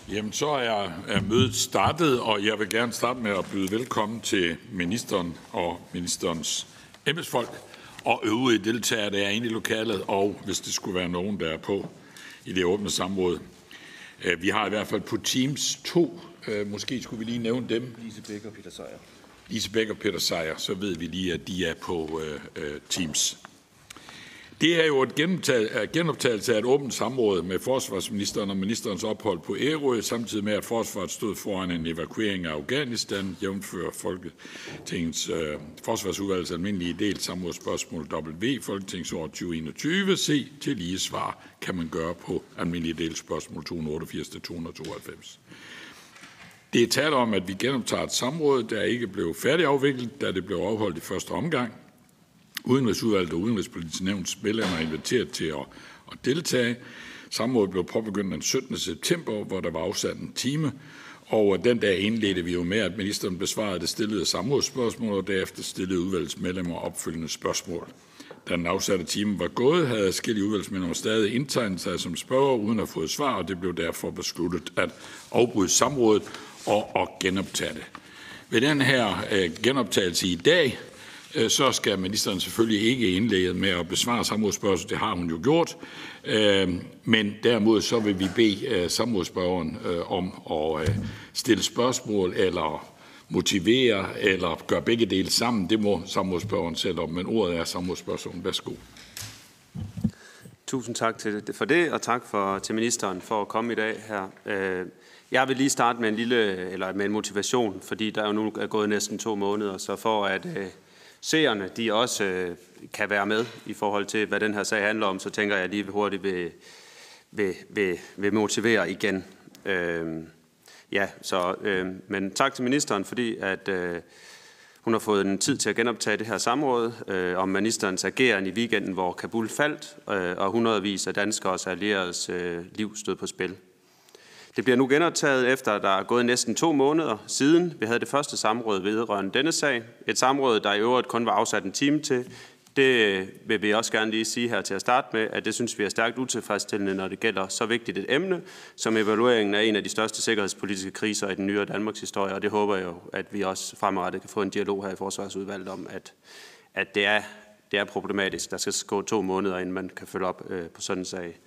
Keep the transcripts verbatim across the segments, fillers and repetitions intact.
Jamen, så er, er mødet startet, og jeg vil gerne starte med at byde velkommen til ministeren og ministerens embedsfolk og øvrige deltagere, der er inde i lokalet, og hvis det skulle være nogen, der er på i det åbne samråd. Vi har i hvert fald på Teams to, måske skulle vi lige nævne dem. Lise Bæk og Peter Sejer. Lise Bæk og Peter Sejer, så ved vi lige, at de er på uh, Teams. Det er jo et genoptagelse af et åbent samråd med forsvarsministeren og ministerens ophold på Ærø, samtidig med, at forsvaret stod foran en evakuering af Afghanistan, jævnfører Folketingets øh, forsvarsudvalgets almindelige del samrådsspørgsmål W, Folketingsår tyve enogtyve, C til lige svar, kan man gøre på almindelige del spørgsmål to hundrede otteogfirs til to hundrede tooghalvfems. Det er tale om, at vi genoptager et samråd, der ikke blev færdigafviklet, da det blev afholdt i første omgang. Udenrigsudvalget og Udenrigspolitisk Nævns medlemmer er inviteret til at, at deltage. Samrådet blev påbegyndt den syttende september, hvor der var afsat en time, og den dag indledte vi jo med, at ministeren besvarede det stillede samrådsspørgsmål, og derefter stillede udvalgets medlemmer opfølgende spørgsmål. Da den afsatte time var gået, havde adskillige udvalgsmedlemmer stadig indtegnet sig som spørger uden at få et svar, og det blev derfor besluttet at afbryde samrådet og at genoptage det. Ved den her øh, genoptagelse i dag, så skal ministeren selvfølgelig ikke indlede med at besvare samrådsspørgsmål. Det har hun jo gjort. Men derimod så vil vi bede samrådsspørgeren om at stille spørgsmål eller motivere eller gøre begge dele sammen. Det må samrådsspørgeren selv om, men ordet er samrådsspørgsmålet. Værsgo. Tusind tak for det, og tak for, til ministeren for at komme i dag her. Jeg vil lige starte med en lille eller med en motivation, fordi der er jo nu er gået næsten to måneder, så for at seerne, de også øh, kan være med i forhold til, hvad den her sag handler om, så tænker jeg, at jeg lige hurtigt vil, vil, vil, vil motivere igen. Øh, ja, så, øh, men tak til ministeren, fordi at, øh, hun har fået en tid til at genoptage det her samråd øh, om ministerens ageren i weekenden, hvor Kabul faldt, øh, og hundredvis af danskeres og allieredes øh, liv stod på spil. Det bliver nu genoptaget efter, at der er gået næsten to måneder siden. Vi havde det første samråd vedrørende denne sag. Et samråd, der i øvrigt kun var afsat en time til. Det vil vi også gerne lige sige her til at starte med, at det synes vi er stærkt utilfredsstillende, når det gælder så vigtigt et emne, som evalueringen af en af de største sikkerhedspolitiske kriser i den nyere Danmarks historie. Og det håber jeg jo, at vi også fremadrettet kan få en dialog her i Forsvarsudvalget om, at, at det, er, det er problematisk. Der skal gå to måneder, inden man kan følge op øh, på sådan en sag.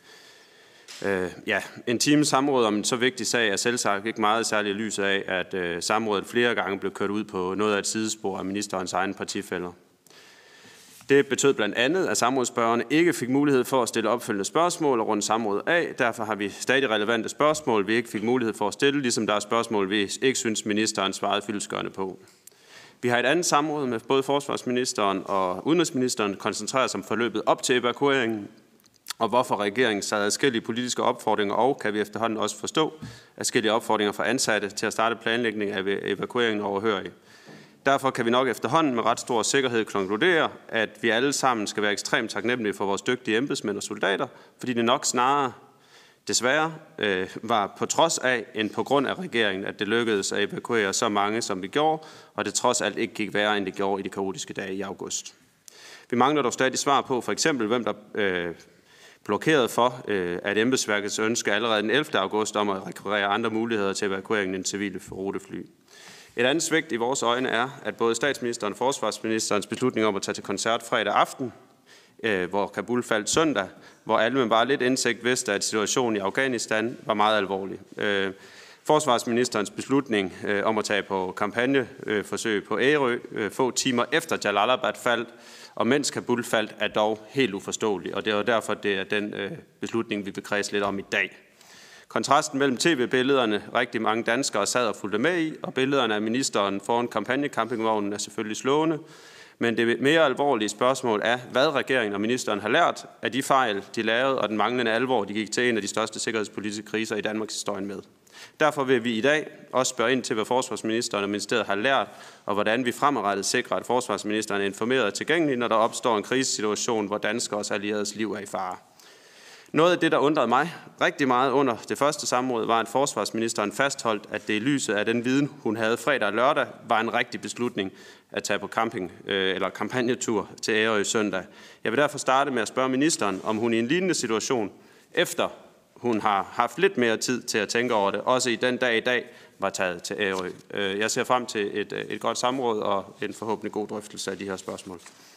Uh, ja, en times samråd om en så vigtig sag er selvsagt ikke meget særlig lys af, at uh, samrådet flere gange blev kørt ud på noget af et sidespor af ministerens egne partifæller. Det betød blandt andet, at samrådsspørgerne ikke fik mulighed for at stille opfølgende spørgsmål og runde samrådet af. Derfor har vi stadig relevante spørgsmål, vi ikke fik mulighed for at stille, ligesom der er spørgsmål, vi ikke synes, ministeren svarede fyldestgørende på. Vi har et andet samråd med både forsvarsministeren og udenrigsministeren koncentreret sig om forløbet op til evakueringen, og hvorfor regeringen sad adskillige politiske opfordringer og, kan vi efterhånden også forstå, adskillige opfordringer for ansatte til at starte planlægning af evakueringen overhørig. Derfor kan vi nok efterhånden med ret stor sikkerhed konkludere, at vi alle sammen skal være ekstremt taknemmelige for vores dygtige embedsmænd og soldater, fordi det nok snarere, desværre, øh, var på trods af end på grund af regeringen, at det lykkedes at evakuere så mange, som vi gjorde, og det trods alt ikke gik værre, end det gjorde i de kaotiske dage i august. Vi mangler dog stadig svar på, for eksempel, hvem der øh, blokeret for, at embedsværkets ønske allerede den ellevte august om at rekvirere andre muligheder til evakueringen end civile rutefly. Et andet svigt i vores øjne er, at både statsministeren og forsvarsministerens beslutning om at tage til koncert fredag aften, hvor Kabul faldt søndag, hvor alle med bare lidt indsigt vidste, at situationen i Afghanistan var meget alvorlig. Forsvarsministerens beslutning om at tage på kampagneforsøg på Ærø få timer efter Jalalabad faldt, og mens Kabul faldt, er dog helt uforståelig, og det er derfor, det er den øh, beslutning, vi vil kredse lidt om i dag. Kontrasten mellem tv-billederne, rigtig mange danskere sad og fulgte med i, og billederne af ministeren foran kampagnecampingvognen er selvfølgelig slående, men det mere alvorlige spørgsmål er, hvad regeringen og ministeren har lært af de fejl, de lavede, og den manglende alvor, de gik til en af de største sikkerhedspolitiske kriser i Danmarks historie med. Derfor vil vi i dag også spørge ind til, hvad forsvarsministeren og ministeriet har lært, og hvordan vi fremadrettet sikrer, at forsvarsministeren er informeret og tilgængelig, når der opstår en krisesituation, hvor danskeres og allieredes liv er i fare. Noget af det, der undrede mig rigtig meget under det første samråd, var, at forsvarsministeren fastholdt, at det i lyset af den viden, hun havde fredag og lørdag, var en rigtig beslutning at tage på camping øh, eller kampagnetur til Ærø søndag. Jeg vil derfor starte med at spørge ministeren, om hun i en lignende situation, efter hun har haft lidt mere tid til at tænke over det, også i den dag i dag var taget til Ærø. Jeg ser frem til et, et godt samråd og en forhåbentlig god drøftelse af de her spørgsmål.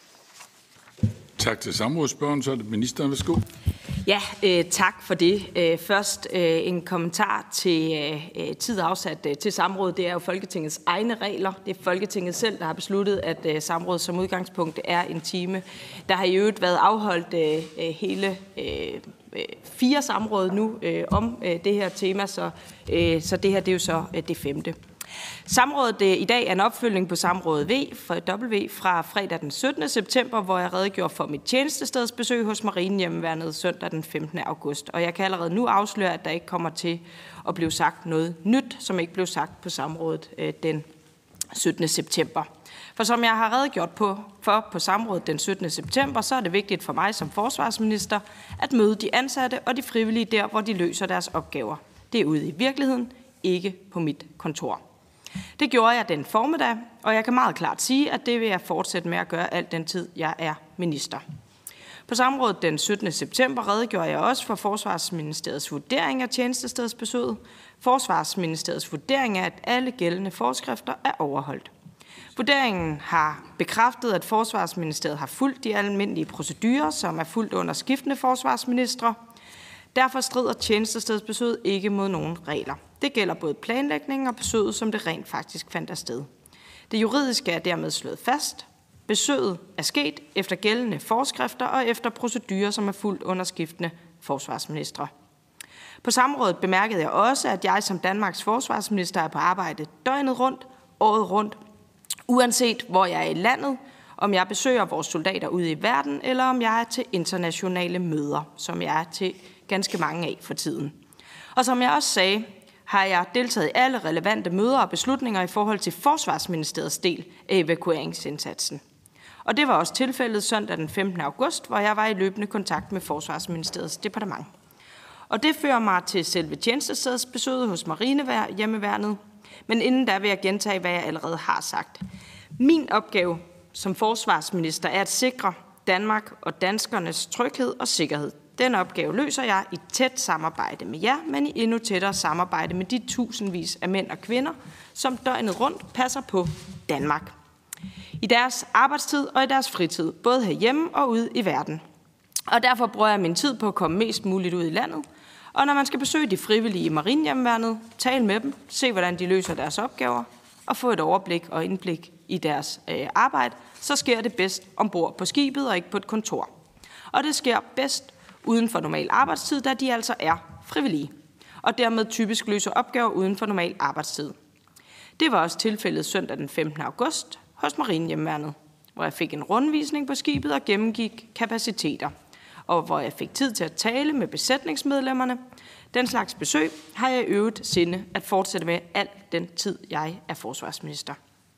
Tak til samrådsspørgeren. Så er det ministeren. Værsgo. Ja, øh, tak for det. Øh, først øh, en kommentar til øh, tid afsat øh, til samrådet. Det er jo Folketingets egne regler. Det er Folketinget selv, der har besluttet, at øh, samrådet som udgangspunkt er en time. Der har i øvrigt været afholdt øh, hele øh, fire samråd nu øh, om øh, det her tema, så, øh, så det her det er jo så øh, det femte. Samrådet øh, i dag er en opfølgning på samrådet V fra W fra fredag den syttende september, hvor jeg redegjorde for mit tjenestestedsbesøg hos Marinehjemmeværnet søndag den femtende august. Og jeg kan allerede nu afsløre, at der ikke kommer til at blive sagt noget nyt, som ikke blev sagt på samrådet øh, den syttende september. For som jeg har redegjort på, for på samrådet den syttende september, så er det vigtigt for mig som forsvarsminister at møde de ansatte og de frivillige der, hvor de løser deres opgaver. Det er ude i virkeligheden, ikke på mit kontor. Det gjorde jeg den formiddag, og jeg kan meget klart sige, at det vil jeg fortsætte med at gøre al den tid, jeg er minister. På samrådet den syttende september redegjorde jeg også for Forsvarsministeriets vurdering af tjenestestedsbesøget. Forsvarsministeriets vurdering er, at alle gældende forskrifter er overholdt. Vurderingen har bekræftet, at Forsvarsministeriet har fulgt de almindelige procedurer, som er fulgt under skiftende forsvarsministre. Derfor strider tjenestestedsbesøget ikke mod nogen regler. Det gælder både planlægningen og besøget, som det rent faktisk fandt afsted. Det juridiske er dermed slået fast. Besøget er sket efter gældende forskrifter og efter procedurer, som er fulgt under skiftende forsvarsministre. På samrådet bemærkede jeg også, at jeg som Danmarks forsvarsminister er på arbejde døgnet rundt, året rundt, uanset hvor jeg er i landet, om jeg besøger vores soldater ude i verden, eller om jeg er til internationale møder, som jeg er til ganske mange af for tiden. Og som jeg også sagde, har jeg deltaget i alle relevante møder og beslutninger i forhold til Forsvarsministeriets del af evakueringsindsatsen. Og det var også tilfældet søndag den femtende august, hvor jeg var i løbende kontakt med Forsvarsministeriets departement. Og det fører mig til selve tjenestestedsbesøget hos Marinehjemmeværnet. Men inden da vil jeg gentage, hvad jeg allerede har sagt. Min opgave som forsvarsminister er at sikre Danmark og danskernes tryghed og sikkerhed. Den opgave løser jeg i tæt samarbejde med jer, men i endnu tættere samarbejde med de tusindvis af mænd og kvinder, som døgnet rundt passer på Danmark. I deres arbejdstid og i deres fritid, både herhjemme og ude i verden. Og derfor bruger jeg min tid på at komme mest muligt ud i landet. Og når man skal besøge de frivillige i Marinehjemmeværnet, tale med dem, se hvordan de løser deres opgaver og få et overblik og indblik i deres øh, arbejde, så sker det bedst ombord på skibet og ikke på et kontor. Og det sker bedst uden for normal arbejdstid, da de altså er frivillige, og dermed typisk løser opgaver uden for normal arbejdstid. Det var også tilfældet søndag den femtende august hos Marinehjemmeværnet, hvor jeg fik en rundvisning på skibet og gennemgik kapaciteter, og hvor jeg fik tid til at tale med besætningsmedlemmerne. Den slags besøg har jeg i øvrigt sinde at fortsætte med al den tid, jeg er forsvarsminister.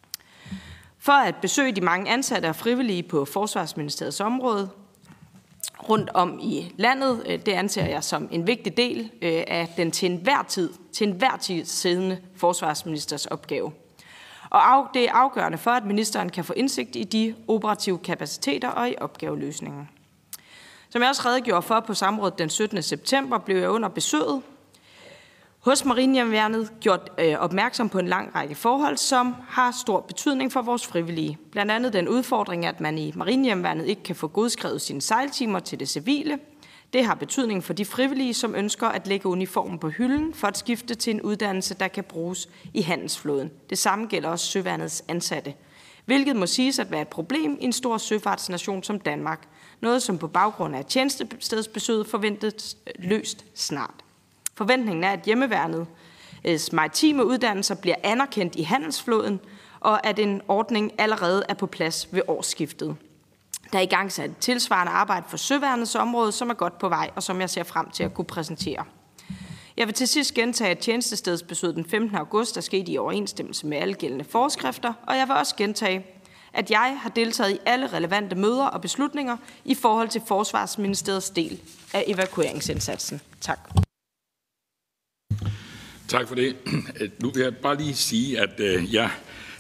For at besøge de mange ansatte og frivillige på Forsvarsministeriets område rundt om i landet, det anser jeg som en vigtig del af den til enhver tid, til enhver tid siddende forsvarsministers opgave. Og det er afgørende for, at ministeren kan få indsigt i de operative kapaciteter og i opgaveløsningen. Som jeg også redegjorde for på samrådet den syttende september, blev jeg under besøget hos Marinehjemmeværnet gjort øh, opmærksom på en lang række forhold, som har stor betydning for vores frivillige. Blandt andet den udfordring, at man i Marinehjemmeværnet ikke kan få godskrevet sine sejltimer til det civile. Det har betydning for de frivillige, som ønsker at lægge uniformen på hylden for at skifte til en uddannelse, der kan bruges i handelsflåden. Det samme gælder også søværnets ansatte, hvilket må siges at være et problem i en stor søfartsnation som Danmark. Noget, som på baggrund af tjenestestedsbesøget forventet løst snart. Forventningen er, at hjemmeværnets maritime uddannelser bliver anerkendt i handelsflåden, og at en ordning allerede er på plads ved årsskiftet. Der er i gang sat et tilsvarende arbejde for søværnets område, som er godt på vej, og som jeg ser frem til at kunne præsentere. Jeg vil til sidst gentage, at tjenestestedsbesøget den femtende august er sket i overensstemmelse med alle gældende forskrifter, og jeg vil også gentage, at jeg har deltaget i alle relevante møder og beslutninger i forhold til Forsvarsministeriets del af evakueringsindsatsen. Tak. Tak for det. Nu vil jeg bare lige sige, at jeg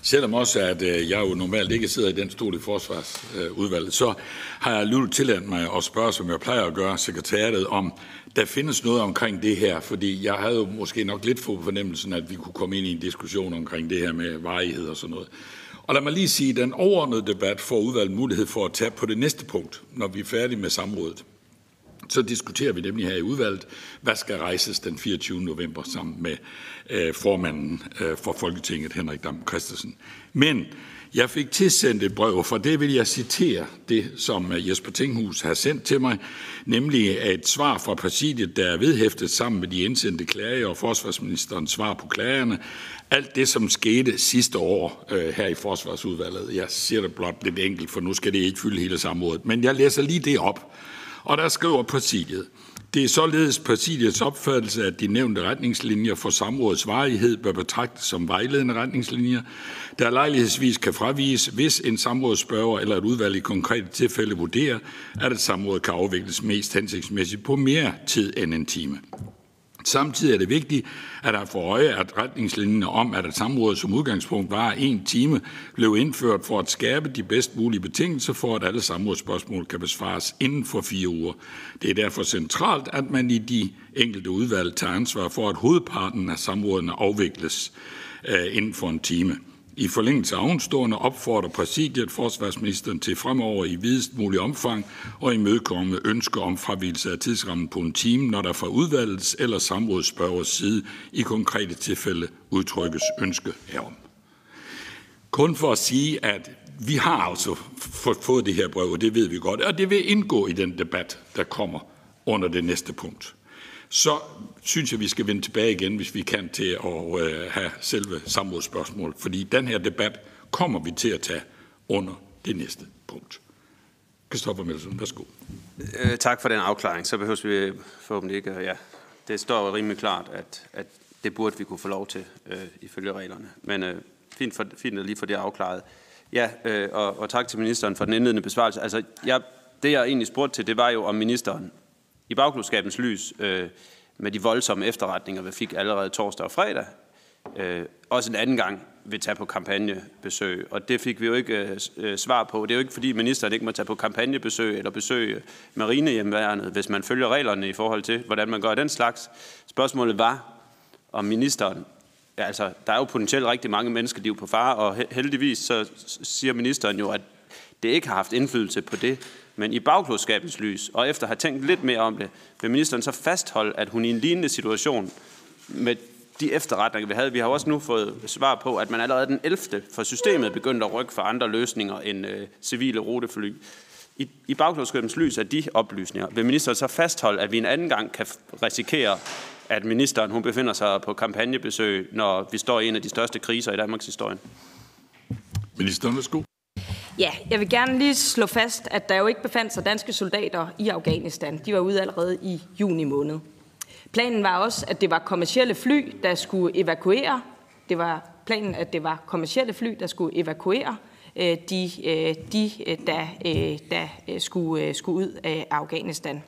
Selvom også, at jeg jo normalt ikke sidder i den stol i forsvarsudvalget, så har jeg alligevel tilladt mig at spørge, som jeg plejer at gøre, sekretariatet, om der findes noget omkring det her. Fordi jeg havde jo måske nok lidt få fornemmelsen, at vi kunne komme ind i en diskussion omkring det her med varighed og sådan noget. Og lad mig lige sige, at den overordnede debat får udvalget mulighed for at tage på det næste punkt, når vi er færdige med samrådet. Så diskuterer vi nemlig her i udvalget, hvad skal rejses den fireogtyvende november sammen med øh, formanden øh, for Folketinget, Henrik Dam Kristensen. Men jeg fik tilsendt et brev, for det vil jeg citere det, som Jesper Tinghus har sendt til mig, nemlig et svar fra præsidiet, der er vedhæftet sammen med de indsendte klager og forsvarsministerens svar på klagerne. Alt det, som skete sidste år øh, her i forsvarsudvalget. Jeg siger det blot lidt enkelt, for nu skal det ikke fylde hele samrådet. Men jeg læser lige det op. Og der skriver præsidiet: Det er således præsidiets opfattelse, at de nævnte retningslinjer for samrådets varighed bør betragtes som vejledende retningslinjer, der lejlighedsvis kan fraviges, hvis en samrådsspørger eller et udvalg i konkrete tilfælde vurderer, at et samråd kan afvikles mest hensigtsmæssigt på mere tid end en time. Samtidig er det vigtigt, at der for øje, at retningslinjerne om, at et samråd som udgangspunkt varer en time, blev indført for at skabe de bedst mulige betingelser for, at alle samrådsspørgsmål kan besvares inden for fire uger. Det er derfor centralt, at man i de enkelte udvalg tager ansvar for, at hovedparten af samrådene afvikles øh, inden for en time. I forlængelse af ovenstående opfordrer præsidiet forsvarsministeren til fremover i videst mulig omfang og imødekomme ønsker om fravigelse af tidsrammen på en time, når der fra udvalgets eller samrådsspørgers side i konkrete tilfælde udtrykkes ønske herom. Kun for at sige, at vi har altså fået det her brev, og det ved vi godt, og det vil indgå i den debat, der kommer under det næste punkt. Så synes jeg, vi skal vende tilbage igen, hvis vi kan, til at øh, have selve samrådsspørgsmål. Fordi den her debat kommer vi til at tage under det næste punkt. Christoffer Melson, værsgo. Øh, tak for den afklaring. Så behøver vi forhåbentlig ikke. Ja, det står jo rimelig klart, at, at det burde vi kunne få lov til øh, ifølge reglerne. Men øh, fint, for, fint at lige få det afklaret. Ja, øh, og, og tak til ministeren for den indledende besvarelse. Altså, jeg, det jeg egentlig spurgte til, det var jo om ministeren i bagklodskabens lys, øh, med de voldsomme efterretninger, vi fik allerede torsdag og fredag, øh, også en anden gang vil tage på kampagnebesøg. Og det fik vi jo ikke øh, svar på. Det er jo ikke, fordi ministeren ikke må tage på kampagnebesøg eller besøge marinehjemmeværnet, hvis man følger reglerne i forhold til, hvordan man gør den slags. Spørgsmålet var, om ministeren, ja, altså, der er jo potentielt rigtig mange menneskeliv på fare, og heldigvis så siger ministeren jo, at det ikke har haft indflydelse på det. Men i bagklodskabens lys, og efter at have tænkt lidt mere om det, vil ministeren så fastholde, at hun i en lignende situation med de efterretninger, vi havde, vi har også nu fået svar på, at man allerede den ellevte for systemet begyndte at rykke for andre løsninger end øh, civile rutefly. I, i bagklodskabens lys af de oplysninger, vil ministeren så fastholde, at vi en anden gang kan risikere, at ministeren hun befinder sig på kampagnebesøg, når vi står i en af de største kriser i Danmarks historie? Ministeren, værsgo. Ja, jeg vil gerne lige slå fast, at der jo ikke befandt sig danske soldater i Afghanistan. De var ude allerede i juni måned. Planen var også, at det var kommercielle fly, der skulle evakuere. Det var planen, at det var kommercielle fly, der skulle evakuere øh, de, øh, de der, øh, der skulle, øh, skulle ud af Afghanistan.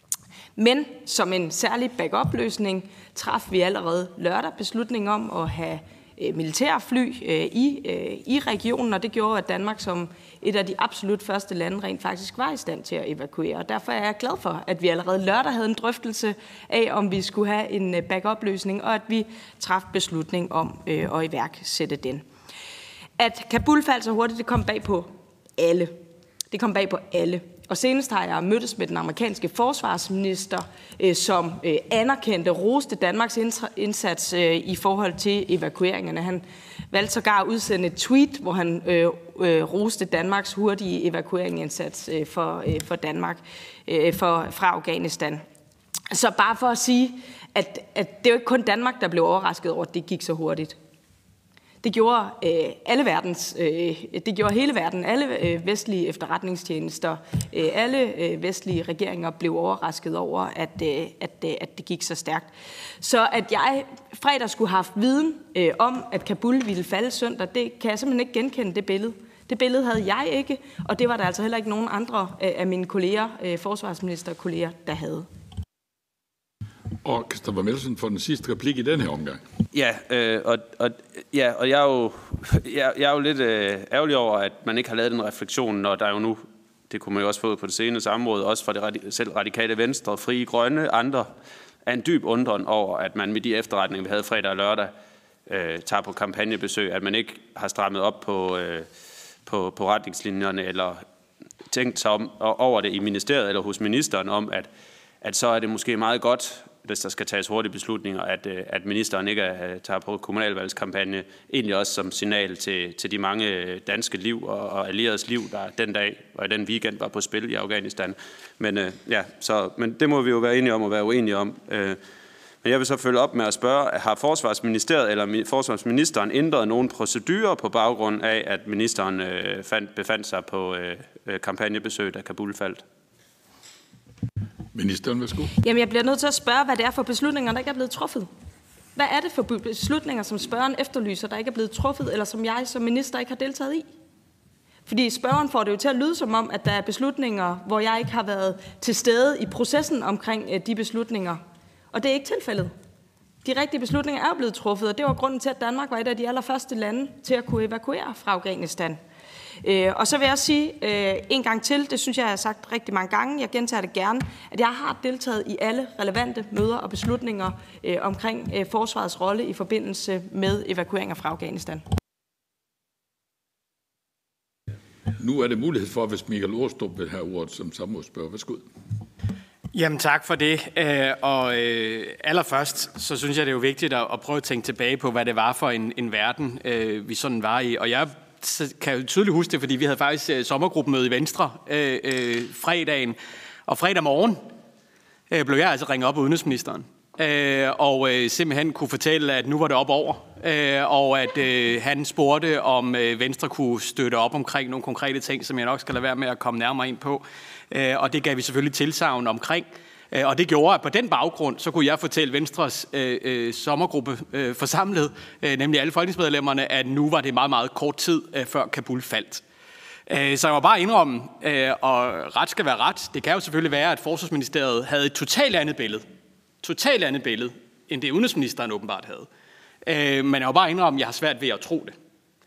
Men som en særlig backup-løsning traf vi allerede lørdag beslutning om at have militærfly i, i regionen, og det gjorde, at Danmark som et af de absolut første lande rent faktisk var i stand til at evakuere. Og derfor er jeg glad for, at vi allerede lørdag havde en drøftelse af, om vi skulle have en backup-løsning, og at vi traf beslutning om at iværksætte den. At Kabul faldt så hurtigt, det kom bag på alle. Det kom bag på alle. Og senest har jeg mødtes med den amerikanske forsvarsminister, øh, som øh, anerkendte, roste Danmarks indsats øh, i forhold til evakueringerne. Han valgte sågar at udsende et tweet, hvor han øh, øh, roste Danmarks hurtige evakueringsindsats øh, for, øh, for Danmark øh, for, fra Afghanistan. Så bare for at sige, at, at det er jo ikke kun Danmark, der blev overrasket over, at det gik så hurtigt. Det gjorde øh, alle verdens, øh, det gjorde hele verden, alle øh, vestlige efterretningstjenester, øh, alle øh, vestlige regeringer blev overrasket over, at, øh, at, øh, at det gik så stærkt. Så at jeg fredag skulle have haft viden øh, om, at Kabul ville falde søndag, det kan jeg simpelthen ikke genkende det billede. Det billede havde jeg ikke, og det var der altså heller ikke nogen andre øh, af mine kolleger, øh, forsvarsministerkolleger, der havde. Og Christoffer Melson får den sidste replik i den her omgang. Ja, øh, og, og, ja, og jeg er jo, jeg, jeg er jo lidt øh, ærgerlig over, at man ikke har lavet den refleksion, når der er jo nu, det kunne man jo også få på det seneste samråd, også fra det selv radikale Venstre, Frie Grønne, andre, er en dyb undren over, at man med de efterretninger, vi havde fredag og lørdag, øh, tager på kampagnebesøg, at man ikke har strammet op på, øh, på, på retningslinjerne, eller tænkt sig om, over det i ministeriet eller hos ministeren om, at, at så er det måske meget godt, hvis der skal tages hurtige beslutninger, at, at ministeren ikke er, tager på kommunalvalgskampagne, egentlig også som signal til, til de mange danske liv og, og allieredes liv, der den dag og i den weekend var på spil i Afghanistan. Men, øh, ja, så, men det må vi jo være enige om og være uenige om. Øh, men jeg vil så følge op med at spørge, har Forsvarsministeriet eller Forsvarsministeren ændret nogle procedurer på baggrund af, at ministeren øh, fandt, befandt sig på øh, kampagnebesøg, da Kabul faldt? Ministeren, værsgo. Jamen, jeg bliver nødt til at spørge, hvad det er for beslutninger, der ikke er blevet truffet. Hvad er det for beslutninger, som spørgeren efterlyser, der ikke er blevet truffet, eller som jeg som minister ikke har deltaget i? Fordi spørgeren får det jo til at lyde som om, at der er beslutninger, hvor jeg ikke har været til stede i processen omkring de beslutninger. Og det er ikke tilfældet. De rigtige beslutninger er jo blevet truffet, og det var grunden til, at Danmark var et af de allerførste lande til at kunne evakuere fra Afghanistan. Øh, og så vil jeg sige øh, en gang til, det synes jeg, jeg har sagt rigtig mange gange, jeg gentager det gerne, at jeg har deltaget i alle relevante møder og beslutninger øh, omkring øh, forsvarets rolle i forbindelse med evakueringer fra Afghanistan. Nu er det mulighed for, hvis Michael Aastrup vil have ordet som samrådsspørger. Værsgo. Jamen tak for det. Og øh, allerførst, så synes jeg, det er jo vigtigt at prøve at tænke tilbage på, hvad det var for en, en verden, øh, vi sådan var i. Og jeg kan jo tydeligt huske det, fordi vi havde faktisk uh, sommergruppemøde i Venstre øh, øh, fredagen. Og fredag morgen øh, blev jeg altså ringet op af udenrigsministeren. Øh, og øh, simpelthen kunne fortælle, at nu var det op over. Øh, og at øh, han spurgte, om øh, Venstre kunne støtte op omkring nogle konkrete ting, som jeg nok skal lade være med at komme nærmere ind på. Øh, og det gav vi selvfølgelig tilsagn omkring. Øh, og det gjorde, at på den baggrund, så kunne jeg fortælle Venstres øh, øh, sommergruppe øh, forsamlet, øh, nemlig alle folketingsmedlemmerne, at nu var det meget, meget kort tid øh, før Kabul faldt. Øh, så jeg var bare indrømme, øh, og ret skal være ret. Det kan jo selvfølgelig være, at Forsvarsministeriet havde et totalt andet billede. Totalt andet billede, end det udenrigsministeren åbenbart havde. Øh, men jeg var bare indrømme, at jeg har svært ved at tro det.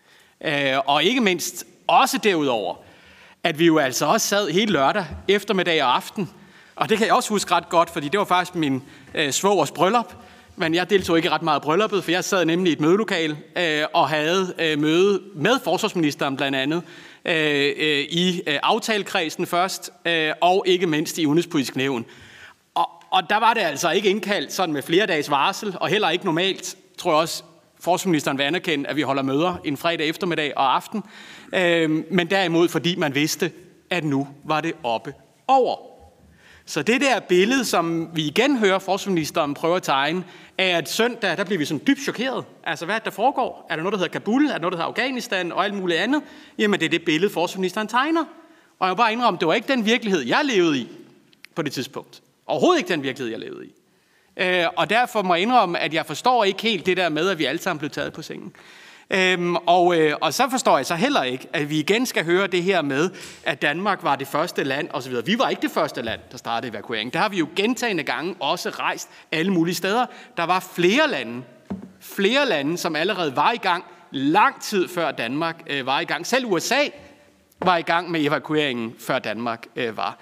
Øh, og ikke mindst også derudover, at vi jo altså også sad hele lørdag, eftermiddag og aften. Og det kan jeg også huske ret godt, fordi det var faktisk min øh, svogers bryllup. Men jeg deltog ikke ret meget i brylluppet, for jeg sad nemlig i et mødelokale øh, og havde øh, møde med forsvarsministeren blandt andet øh, øh, i øh, aftalekredsen først, øh, og ikke mindst i udenrigspolitisk nævn. Og, og der var det altså ikke indkaldt sådan med flere dages varsel, og heller ikke normalt, tror jeg også, forsvarsministeren vil anerkende, at vi holder møder en fredag eftermiddag og aften. Øh, men derimod, fordi man vidste, at nu var det oppe over. Så det der billede, som vi igen hører forsvarsministeren prøve at tegne, er, at søndag, der bliver vi sådan dybt chokeret. Altså, hvad er det, der foregår? Er der noget, der hedder Kabul? Er der noget, der hedder Afghanistan? Og alt muligt andet? Jamen, det er det billede, forsvarsministeren tegner. Og jeg vil bare indrømme, det var ikke den virkelighed, jeg levede i på det tidspunkt. Overhovedet ikke den virkelighed, jeg levede i. Øh, og derfor må jeg indrømme, at jeg forstår ikke helt det der med, at vi alle sammen blev taget på sengen. Øhm, og, øh, og så forstår jeg så heller ikke, at vi igen skal høre det her med, at Danmark var det første land osv. Vi var ikke det første land, der startede evakuering. Der har vi jo gentagne gange også rejst alle mulige steder. Der var flere lande, flere lande, som allerede var i gang lang tid før Danmark øh, var i gang. Selv U S A var i gang med evakueringen, før Danmark øh, var.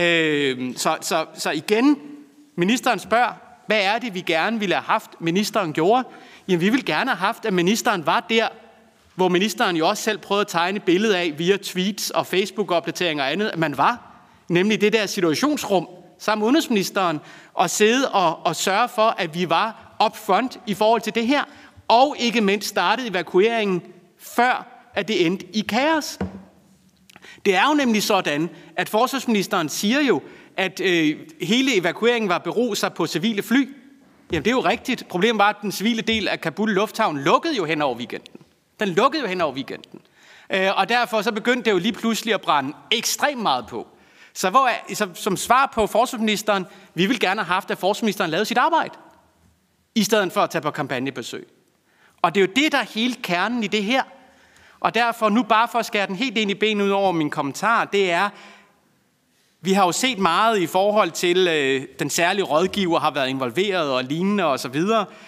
Øh, så, så, så igen, ministeren spørger, hvad er det, vi gerne ville have haft, ministeren gjorde? Jamen, vi ville gerne have haft, at ministeren var der, hvor ministeren jo også selv prøvede at tegne et billede af via tweets og Facebook-opdateringer og andet, at man var. Nemlig det der situationsrum sammen med udenrigsministeren og sidde og, og sørge for, at vi var up front i forhold til det her, og ikke mindst startede evakueringen, før at det endte i kaos. Det er jo nemlig sådan, at forsvarsministeren siger jo, at øh, hele evakueringen var bero sig på civile fly. Jamen, det er jo rigtigt. Problemet var, at den civile del af Kabul Lufthavn lukkede jo hen over weekenden. Den lukkede jo hen over weekenden. Øh, og derfor så begyndte det jo lige pludselig at brænde ekstremt meget på. Så, hvor er, så som svar på forsvarsministeren, vi vil gerne have haft, at forsvarsministeren lavede sit arbejde, i stedet for at tage på kampagnebesøg. Og det er jo det, der er hele kernen i det her. Og derfor, nu bare for at skære den helt ind i benet ud over min kommentar, det er, Vi har jo set meget i forhold til, øh, den særlige rådgiver har været involveret og lignende osv.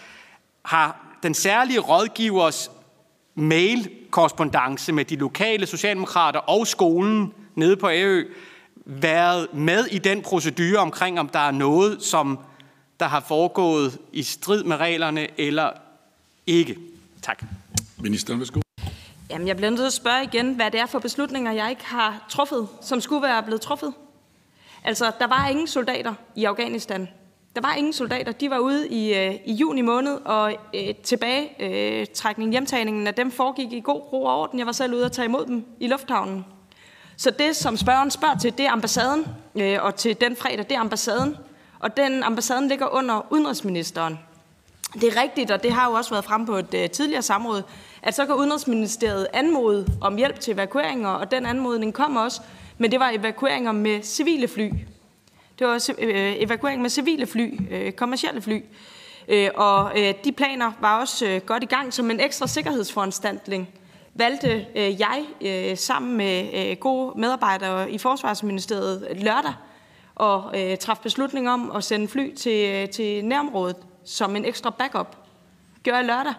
Har den særlige rådgivers mail-korrespondance med de lokale socialdemokrater og skolen nede på Ærø været med i den procedure omkring, om der er noget, som der har foregået i strid med reglerne eller ikke? Tak. Ministeren, værsgo. Jamen, jeg bliver nødt til at spørge igen, hvad det er for beslutninger, jeg ikke har truffet, som skulle være blevet truffet. Altså, der var ingen soldater i Afghanistan. Der var ingen soldater. De var ude i, øh, i juni måned, og øh, tilbagetrækningen, øh, hjemtagningen af dem foregik i god ro og orden. Jeg var selv ude og tage imod dem i lufthavnen. Så det, som spørgeren spørger til, det er ambassaden, øh, og til den fredag, det er ambassaden. Og den ambassaden ligger under udenrigsministeren. Det er rigtigt, og det har jo også været frem på et øh, tidligere samråd, at så kan Udenrigsministeriet anmode om hjælp til evakueringer, og den anmodning kom også, men det var evakueringer med civile fly. Det var øh, evakuering med civile fly, øh, kommercielle fly. Øh, og øh, de planer var også øh, godt i gang. Som en ekstra sikkerhedsforanstaltning valgte øh, jeg øh, sammen med øh, gode medarbejdere i Forsvarsministeriet lørdag og øh, træffe beslutning om at sende fly til, til nærområdet som en ekstra backup. Gjorde jeg lørdag.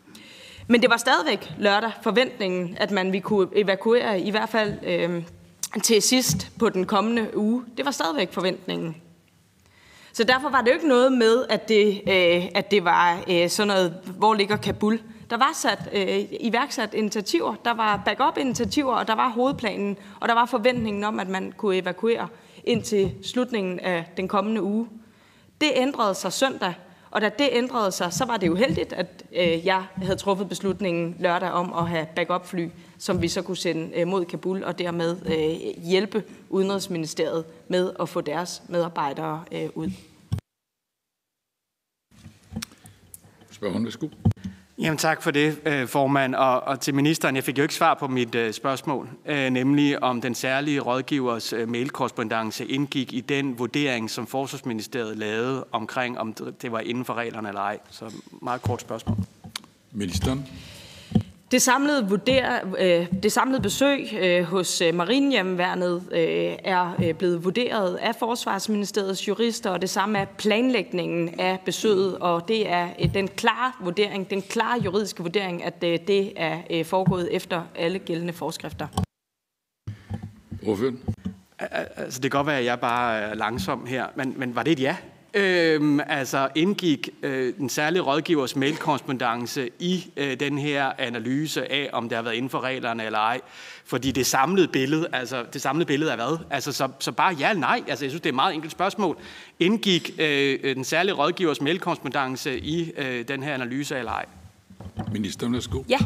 Men det var stadigvæk lørdag forventningen, at man ville kunne evakuere i hvert fald øh, til sidst på den kommende uge. Det var stadigvæk forventningen. Så derfor var det jo ikke noget med, at det, øh, at det var øh, sådan noget, hvor ligger Kabul. Der var sat, øh, iværksat initiativer, der var backup-initiativer, og der var hovedplanen, og der var forventningen om, at man kunne evakuere indtil slutningen af den kommende uge. Det ændrede sig søndag, og da det ændrede sig, så var det jo heldigt, at øh, jeg havde truffet beslutningen lørdag om at have backup-fly, som vi så kunne sende øh, mod Kabul, og dermed øh, hjælpe Udenrigsministeriet med at få deres medarbejdere øh, ud. Spørgeren, værsgo. Jamen tak for det, formand. Og, og til ministeren, jeg fik jo ikke svar på mit uh, spørgsmål, uh, nemlig om den særlige rådgivers uh, mailkorrespondance indgik i den vurdering, som Forsvarsministeriet lavede omkring, om det var inden for reglerne eller ej. Så meget kort spørgsmål. Ministeren. Det samlede, vurder, øh, det samlede besøg øh, hos øh, Marinehjemmeværnet øh, er øh, blevet vurderet af Forsvarsministeriets jurister, og det samme er planlægningen af besøget, og det er øh, den klare vurdering, den klare juridiske vurdering, at øh, det er øh, foregået efter alle gældende forskrifter. Ordføreren. Altså, det kan godt være, at jeg bare er langsom her, men, men var det et ja? Øhm, altså indgik øh, den særlige rådgivers mailkorrespondance i øh, den her analyse af, om det har været inden for reglerne eller ej. Fordi det samlede billede, altså det samlede billede er hvad? Altså så, så bare ja eller nej. Altså jeg synes, det er et meget enkelt spørgsmål. Indgik øh, den særlige rådgivers mailkorrespondance i øh, den her analyse eller ej? Ministeren, værsgo. Ja.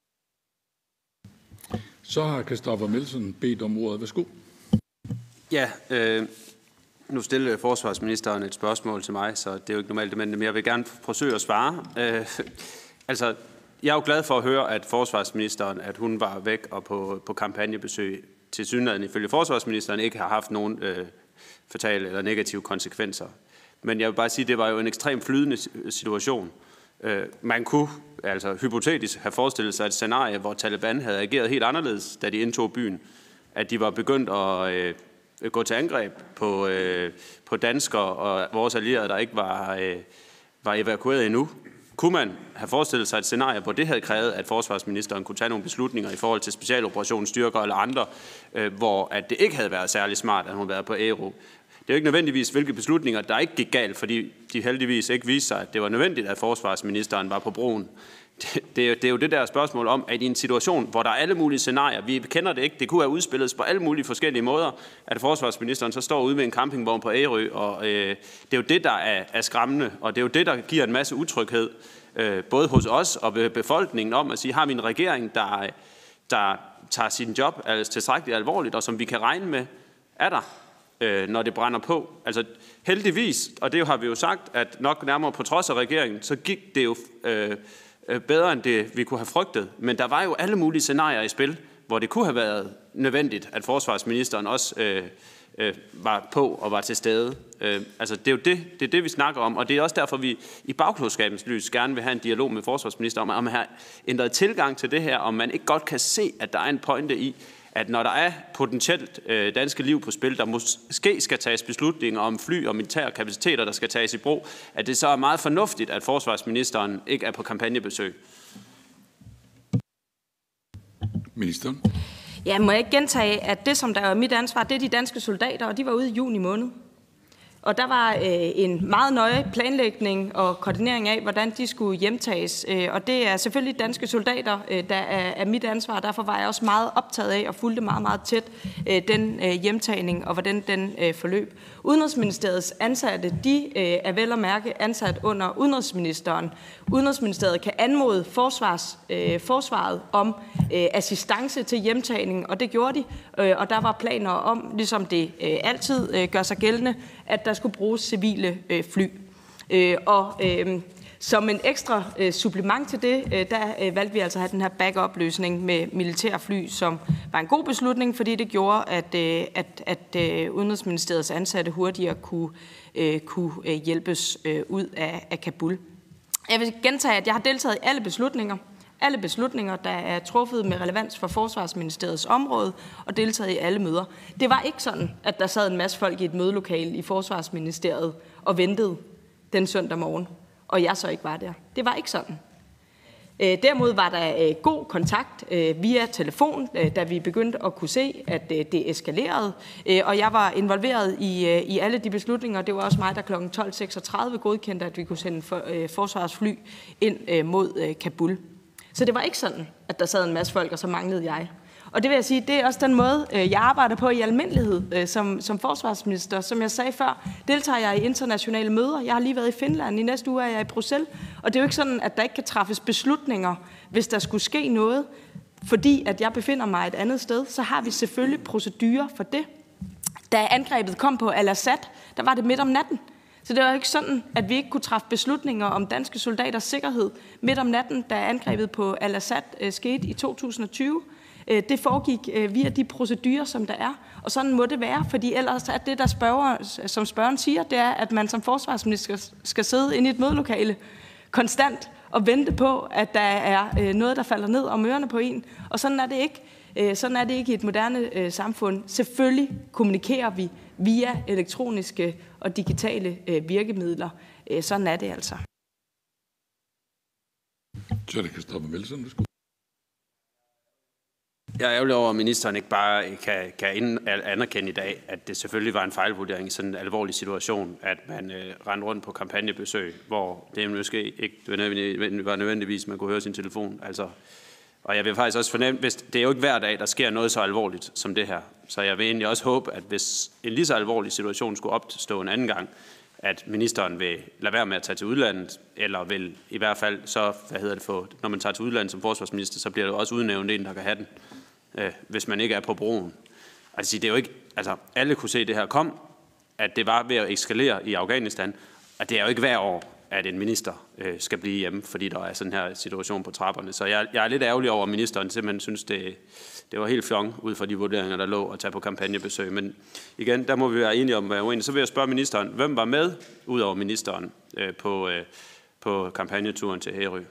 Så har Christoffer Melson bedt om ordet. Værsgo. Ja, øh... Nu stiller forsvarsministeren et spørgsmål til mig, så det er jo ikke normalt, men jeg vil gerne forsøge at svare. Øh, altså, jeg er jo glad for at høre, at forsvarsministeren, at hun var væk og på, på kampagnebesøg til synligheden ifølge forsvarsministeren ikke har haft nogen øh, fatale eller negative konsekvenser. Men jeg vil bare sige, at det var jo en ekstremt flydende situation. Øh, man kunne altså hypotetisk have forestillet sig et scenarie, hvor Taliban havde ageret helt anderledes, da de indtog byen. At de var begyndt at øh, gå til angreb på, øh, på danskere og vores allierede, der ikke var, øh, var evakueret endnu. Kunne man have forestillet sig et scenarie, hvor det havde krævet, at forsvarsministeren kunne tage nogle beslutninger i forhold til specialoperationsstyrker eller andre, øh, hvor at det ikke havde været særlig smart, at hun havde været på Ærø? Det er jo ikke nødvendigvis, hvilke beslutninger, der ikke gik galt, fordi de heldigvis ikke viste sig, at det var nødvendigt, at forsvarsministeren var på broen. Det, det, er jo, det er jo det der spørgsmål om, at i en situation, hvor der er alle mulige scenarier, vi kender det ikke, det kunne have udspillet på alle mulige forskellige måder, at forsvarsministeren så står ude med en campingvogn på Ærø, og øh, det er jo det, der er, er skræmmende, og det er jo det, der giver en masse utryghed, øh, både hos os og ved befolkningen, om at sige, har vi en regering, der, der tager sin job altså tilstrækkeligt alvorligt, og som vi kan regne med, er der, øh, når det brænder på. Altså heldigvis, og det har vi jo sagt, at nok nærmere på trods af regeringen, så gik det jo øh, bedre end det, vi kunne have frygtet. Men der var jo alle mulige scenarier i spil, hvor det kunne have været nødvendigt, at forsvarsministeren også øh, øh, var på og var til stede. Øh, altså det er jo det, det, er det, vi snakker om, og det er også derfor, vi i bagklogskabens lys gerne vil have en dialog med forsvarsministeren om, om man har ændret tilgang til det her, om man ikke godt kan se, at der er en pointe i, at når der er potentielt øh, danske liv på spil, der måske skal tages beslutninger om fly og militære kapaciteter, der skal tages i brug, at det så er meget fornuftigt, at forsvarsministeren ikke er på kampagnebesøg? Ministeren? Ja, må jeg ikke gentage, at det, som der er mit ansvar, det er de danske soldater, og de var ude i juni måned. Og der var øh, en meget nøje planlægning og koordinering af, hvordan de skulle hjemtages. Øh, og det er selvfølgelig danske soldater, øh, der er, er mit ansvar. Derfor var jeg også meget optaget af og fulgte meget, meget tæt øh, den øh, hjemtagning og hvordan den øh, forløb. Udenrigsministeriets ansatte, de øh, er vel at mærke ansat under udenrigsministeren. Udenrigsministeriet kan anmode forsvars, øh, forsvaret om øh, assistance til hjemtagning, og det gjorde de. Øh, og der var planer om, ligesom det øh, altid øh, gør sig gældende, at der skulle bruges civile øh, fly. Øh, og øh, som en ekstra øh, supplement til det, øh, der øh, valgte vi altså at have den her backup-løsning med militære fly, som var en god beslutning, fordi det gjorde, at, øh, at, at øh, Udenrigsministeriets ansatte hurtigere kunne, øh, kunne øh, hjælpes øh, ud af, af Kabul. Jeg vil gentage, at jeg har deltaget i alle beslutninger. Alle beslutninger, der er truffet med relevans for Forsvarsministeriets område, og deltaget i alle møder. Det var ikke sådan, at der sad en masse folk i et mødelokale i Forsvarsministeriet og ventede den søndag morgen, og jeg så ikke var der. Det var ikke sådan. Derimod var der god kontakt via telefon, da vi begyndte at kunne se, at det eskalerede, og jeg var involveret i, i alle de beslutninger. Det var også mig, der klokken tolv seksogtredive godkendte, at vi kunne sende for, forsvarsfly ind mod Kabul. Så det var ikke sådan, at der sad en masse folk, og så manglede jeg. Og det vil jeg sige, det er også den måde, jeg arbejder på i almindelighed som, som forsvarsminister. Som jeg sagde før, deltager jeg i internationale møder. Jeg har lige været i Finland, i næste uge er jeg i Bruxelles. Og det er jo ikke sådan, at der ikke kan træffes beslutninger, hvis der skulle ske noget. Fordi at jeg befinder mig et andet sted, så har vi selvfølgelig procedurer for det. Da angrebet kom på Al-Assad, der var det midt om natten. Så det var ikke sådan, at vi ikke kunne træffe beslutninger om danske soldaters sikkerhed midt om natten, da angrebet på Al-Assad øh, skete i to tusind og tyve. Øh, det foregik øh, via de procedurer, som der er, og sådan må det være, fordi ellers er det, der spørger, som spørgeren siger, det er, at man som forsvarsminister skal sidde inde i et mødelokale konstant og vente på, at der er øh, noget, der falder ned om ørerne på en, og sådan er det ikke. Øh, sådan er det ikke i et moderne øh, samfund. Selvfølgelig kommunikerer vi via elektroniske og digitale øh, virkemidler. Øh, sådan er det altså. Så er det Christoffer Melson, værsgo. Jeg er ærgerlig over, at ministeren ikke bare kan, kan anerkende i dag, at det selvfølgelig var en fejlvurdering i sådan en alvorlig situation, at man øh, rendte rundt på kampagnebesøg, hvor det måske ikke var nødvendigvis, man kunne høre sin telefon. Altså, og jeg vil faktisk også fornemme, hvis det er jo ikke hver dag, der sker noget så alvorligt som det her. Så jeg vil egentlig også håbe, at hvis en lige så alvorlig situation skulle opstå en anden gang, at ministeren vil lade være med at tage til udlandet, eller vil i hvert fald så, hvad hedder det for, når man tager til udlandet som forsvarsminister, så bliver det også udnævnt en, der kan have den, øh, hvis man ikke er på broen. Altså, det er jo ikke, altså, alle kunne se det her kom, at det var ved at eskalere i Afghanistan, og det er jo ikke hver år, at en minister øh, skal blive hjemme, fordi der er sådan her situation på trapperne. Så jeg, jeg er lidt ærgerlig over, at ministeren simpelthen synes, det, det var helt fjong ud fra de vurderinger, der lå at tage på kampagnebesøg. Men igen, der må vi være enige om, hvad jeg er uenig. Så vil jeg spørge ministeren, hvem var med, ud over ministeren, øh, på, øh, på kampagneturen til Ærø?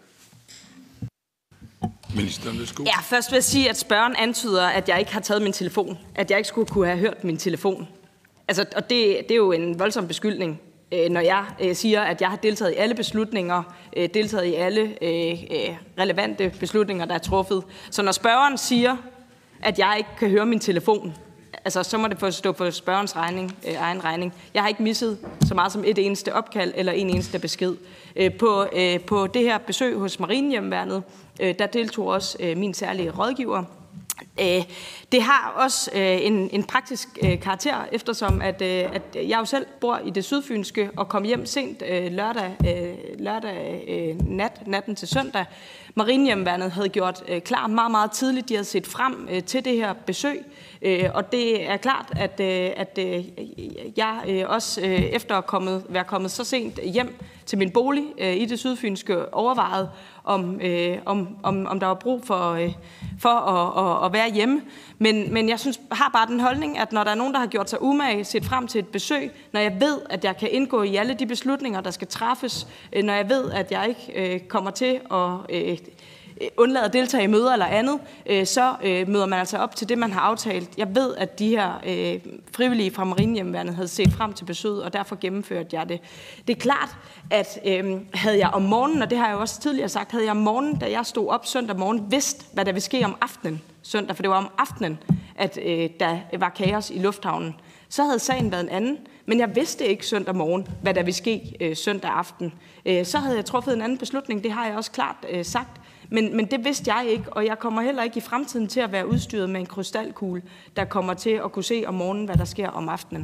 Ministeren, værsgo. Ja, først vil jeg sige, at spørgeren antyder, at jeg ikke har taget min telefon. At jeg ikke skulle kunne have hørt min telefon. Altså, og det, det er jo en voldsom beskyldning. Når jeg øh, siger, at jeg har deltaget i alle beslutninger, øh, deltaget i alle øh, øh, relevante beslutninger, der er truffet. Så når spørgeren siger, at jeg ikke kan høre min telefon, altså, så må det få stå på spørgerens regning, øh, egen regning. Jeg har ikke misset så meget som et eneste opkald eller en eneste besked. Øh, på, øh, på det her besøg hos Marinehjemmeværnet, øh, der deltog også øh, min særlige rådgiver. Det har også en, en praktisk karakter, eftersom at, at jeg jo selv bor i det sydfynske og kom hjem sent lørdag, lørdag nat, natten til søndag. Marinehjemmeværnet havde gjort klar meget, meget tidligt. De havde set frem til det her besøg, og det er klart, at, at jeg også efter at kommet, være kommet så sent hjem til min bolig i det sydfynske overvejede, om, om, om, om der var brug for, for at, at, at være hjemme. Men, men jeg synes, har bare den holdning, at når der er nogen, der har gjort sig umage, set frem til et besøg, når jeg ved, at jeg kan indgå i alle de beslutninger, der skal træffes, når jeg ved, at jeg ikke øh, kommer til at øh, undlader at deltage i møder eller andet, øh, så øh, møder man altså op til det, man har aftalt. Jeg ved, at de her øh, frivillige fra Marinehjemmeværnet havde set frem til besøget, og derfor gennemførte jeg det. Det er klart, at øh, havde jeg om morgenen, og det har jeg jo også tidligere sagt, havde jeg om morgenen, da jeg stod op søndag morgen, vidst, hvad der ville ske om aftenen søndag, for det var om aftenen, at øh, der var kaos i lufthavnen, så havde sagen været en anden. Men jeg vidste ikke søndag morgen, hvad der ville ske øh, søndag aften. Øh, så havde jeg truffet en anden beslutning, det har jeg også klart øh, sagt. Men, men det vidste jeg ikke, og jeg kommer heller ikke i fremtiden til at være udstyret med en krystalkugle, der kommer til at kunne se om morgenen, hvad der sker om aftenen.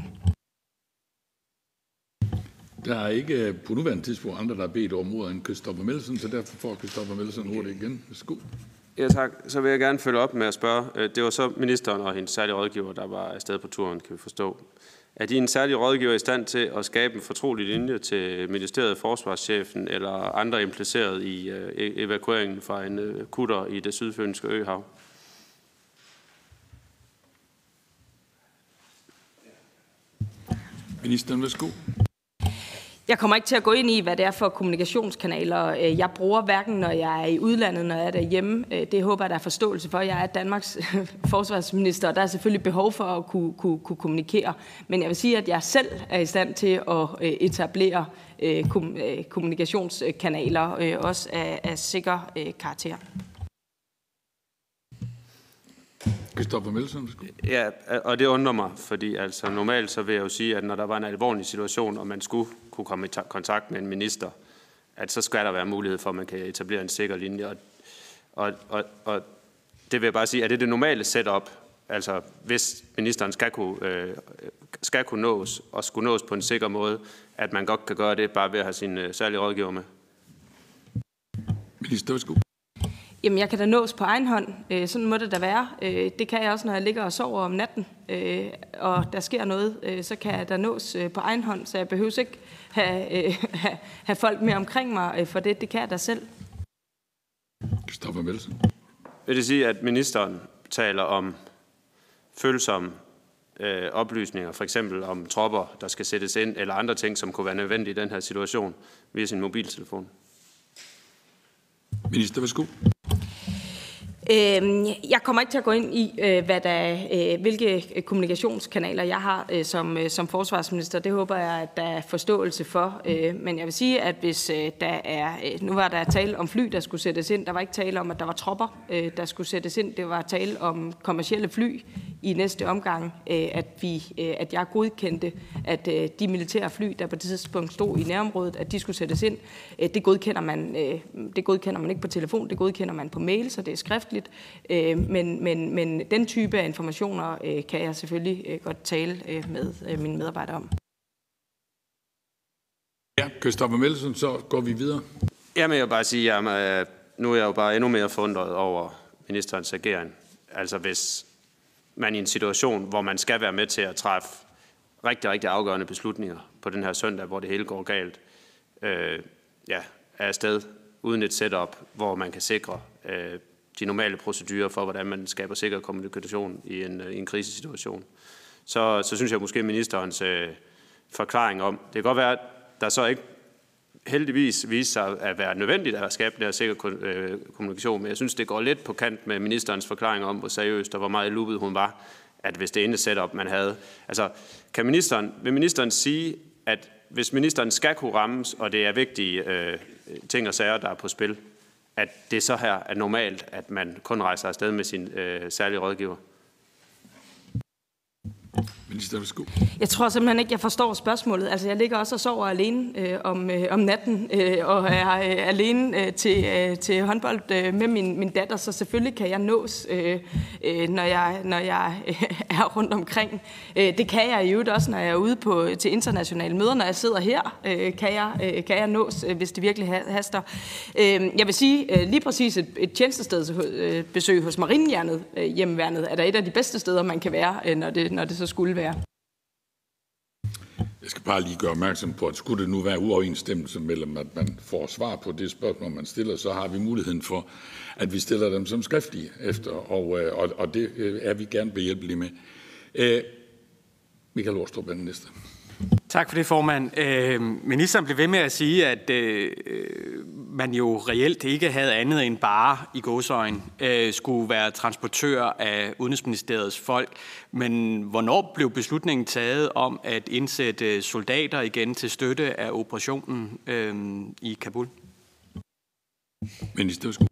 Der er ikke på nuværende tidspunkt andre, der har bedt om ordet end Christoffer Melson, så derfor får Christoffer Melson ordet igen. Værsgo. Ja, tak. Så vil jeg gerne følge op med at spørge. Det var så ministeren og hendes særlige rådgiver, der var afsted på turen, kan vi forstå. Er de en særlig rådgiver i stand til at skabe en fortrolig linje til ministeriet, forsvarschefen eller andre impliceret i evakueringen fra en kutter i det sydfynske øhav? Ministeren, værsgo. Jeg kommer ikke til at gå ind i, hvad det er for kommunikationskanaler, jeg bruger, hverken når jeg er i udlandet, når jeg er derhjemme. Det håber jeg, der er forståelse for. Jeg er Danmarks forsvarsminister, og der er selvfølgelig behov for at kunne, kunne, kunne kommunikere. Men jeg vil sige, at jeg selv er i stand til at etablere kommunikationskanaler, også af, af sikker karakter. Christoffer Melson. Ja, og det undrer mig, fordi altså normalt så vil jeg jo sige, at når der var en alvorlig situation, og man skulle kunne komme i kontakt med en minister, at så skal der være mulighed for, at man kan etablere en sikker linje. Og, og, og, og det vil jeg bare sige, er det det normale setup, altså hvis ministeren skal kunne, øh, skal kunne nås, og skulle nås på en sikker måde, at man godt kan gøre det bare ved at have sin øh, særlige rådgiver med? Minister, værsgo. Jamen, jeg kan da nås på egen hånd. Øh, sådan må det da være. Øh, det kan jeg også, når jeg ligger og sover om natten, øh, og der sker noget, øh, så kan jeg da nås øh, på egen hånd, så jeg behøver ikke have, øh, have, have folk med omkring mig øh, for det. Det kan jeg da selv. Christoffer Melson. Vil det sige, at ministeren taler om følsomme øh, oplysninger, for eksempel om tropper, der skal sættes ind, eller andre ting, som kunne være nødvendige i den her situation, via sin mobiltelefon? Minister, værsgo. Jeg kommer ikke til at gå ind i, hvad der, hvilke kommunikationskanaler jeg har som, som forsvarsminister. Det håber jeg, at der er forståelse for. Men jeg vil sige, at hvis der er... Nu var der tale om fly, der skulle sættes ind. Der var ikke tale om, at der var tropper, der skulle sættes ind. Det var tale om kommercielle fly i næste omgang, at, vi, at jeg godkendte, at de militære fly, der på det tidspunkt stod i nærområdet, at de skulle sættes ind. Det godkender man, det godkender man ikke på telefon, det godkender man på mail, så det er skriftligt. Men, men, men den type af informationer kan jeg selvfølgelig godt tale med mine medarbejdere om. Ja, Christoffer Melson, så går vi videre. Jamen, jeg vil bare sige, at nu er jeg jo bare endnu mere forundret over ministerens ageren. Altså hvis man i en situation, hvor man skal være med til at træffe rigtig, rigtig afgørende beslutninger på den her søndag, hvor det hele går galt, øh, ja, er afsted uden et setup, hvor man kan sikre øh, de normale procedurer for, hvordan man skaber sikker kommunikation i en, i en krisesituation. Så, så synes jeg måske ministerens øh, forklaring om, det kan godt være, at der så ikke heldigvis viser sig at være nødvendigt at skabe den her sikker øh, kommunikation, men jeg synes, det går lidt på kant med ministerens forklaring om, hvor seriøst og hvor meget loopet hun var, at hvis det ene setup, man havde. Altså, kan ministeren, vil ministeren sige, at hvis ministeren skal kunne rammes, og det er vigtige øh, ting og sager, der er på spil, at det så her er normalt, at man kun rejser afsted med sin øh, særlige rådgiver? Minister, værsgo. Jeg tror simpelthen ikke, jeg forstår spørgsmålet. Altså, jeg ligger også og sover alene øh, om, øh, om natten, øh, og er øh, alene øh, til, øh, til håndbold øh, med min, min datter, så selvfølgelig kan jeg nås, øh, øh, når jeg, når jeg øh, er rundt omkring. Øh, det kan jeg i øvrigt også, når jeg er ude på, til internationale møder. Når jeg sidder her, øh, kan, jeg, øh, kan jeg nås, øh, hvis det virkelig haster. Øh, jeg vil sige, øh, lige præcis et, et tjenestestedsbesøg hos Marinehjemmeværnet øh, hjemmeværnet, er der et af de bedste steder, man kan være, øh, når, det, når det så skulle være. Jeg skal bare lige gøre opmærksom på, at skulle det nu være uoverensstemmelse mellem, at man får svar på det spørgsmål, man stiller, så har vi muligheden for, at vi stiller dem som skriftlige efter, og, og, og det er vi gerne behjælpelige med. Øh, Michael Aastrup er den næste. Tak for det, formand. Øh, ministeren blev ved med at sige, at øh, man jo reelt ikke havde andet end bare i gåseøjne øh, skulle være transportør af Udenrigsministeriets folk. Men hvornår blev beslutningen taget om at indsætte soldater igen til støtte af operationen øh, i Kabul? Minister,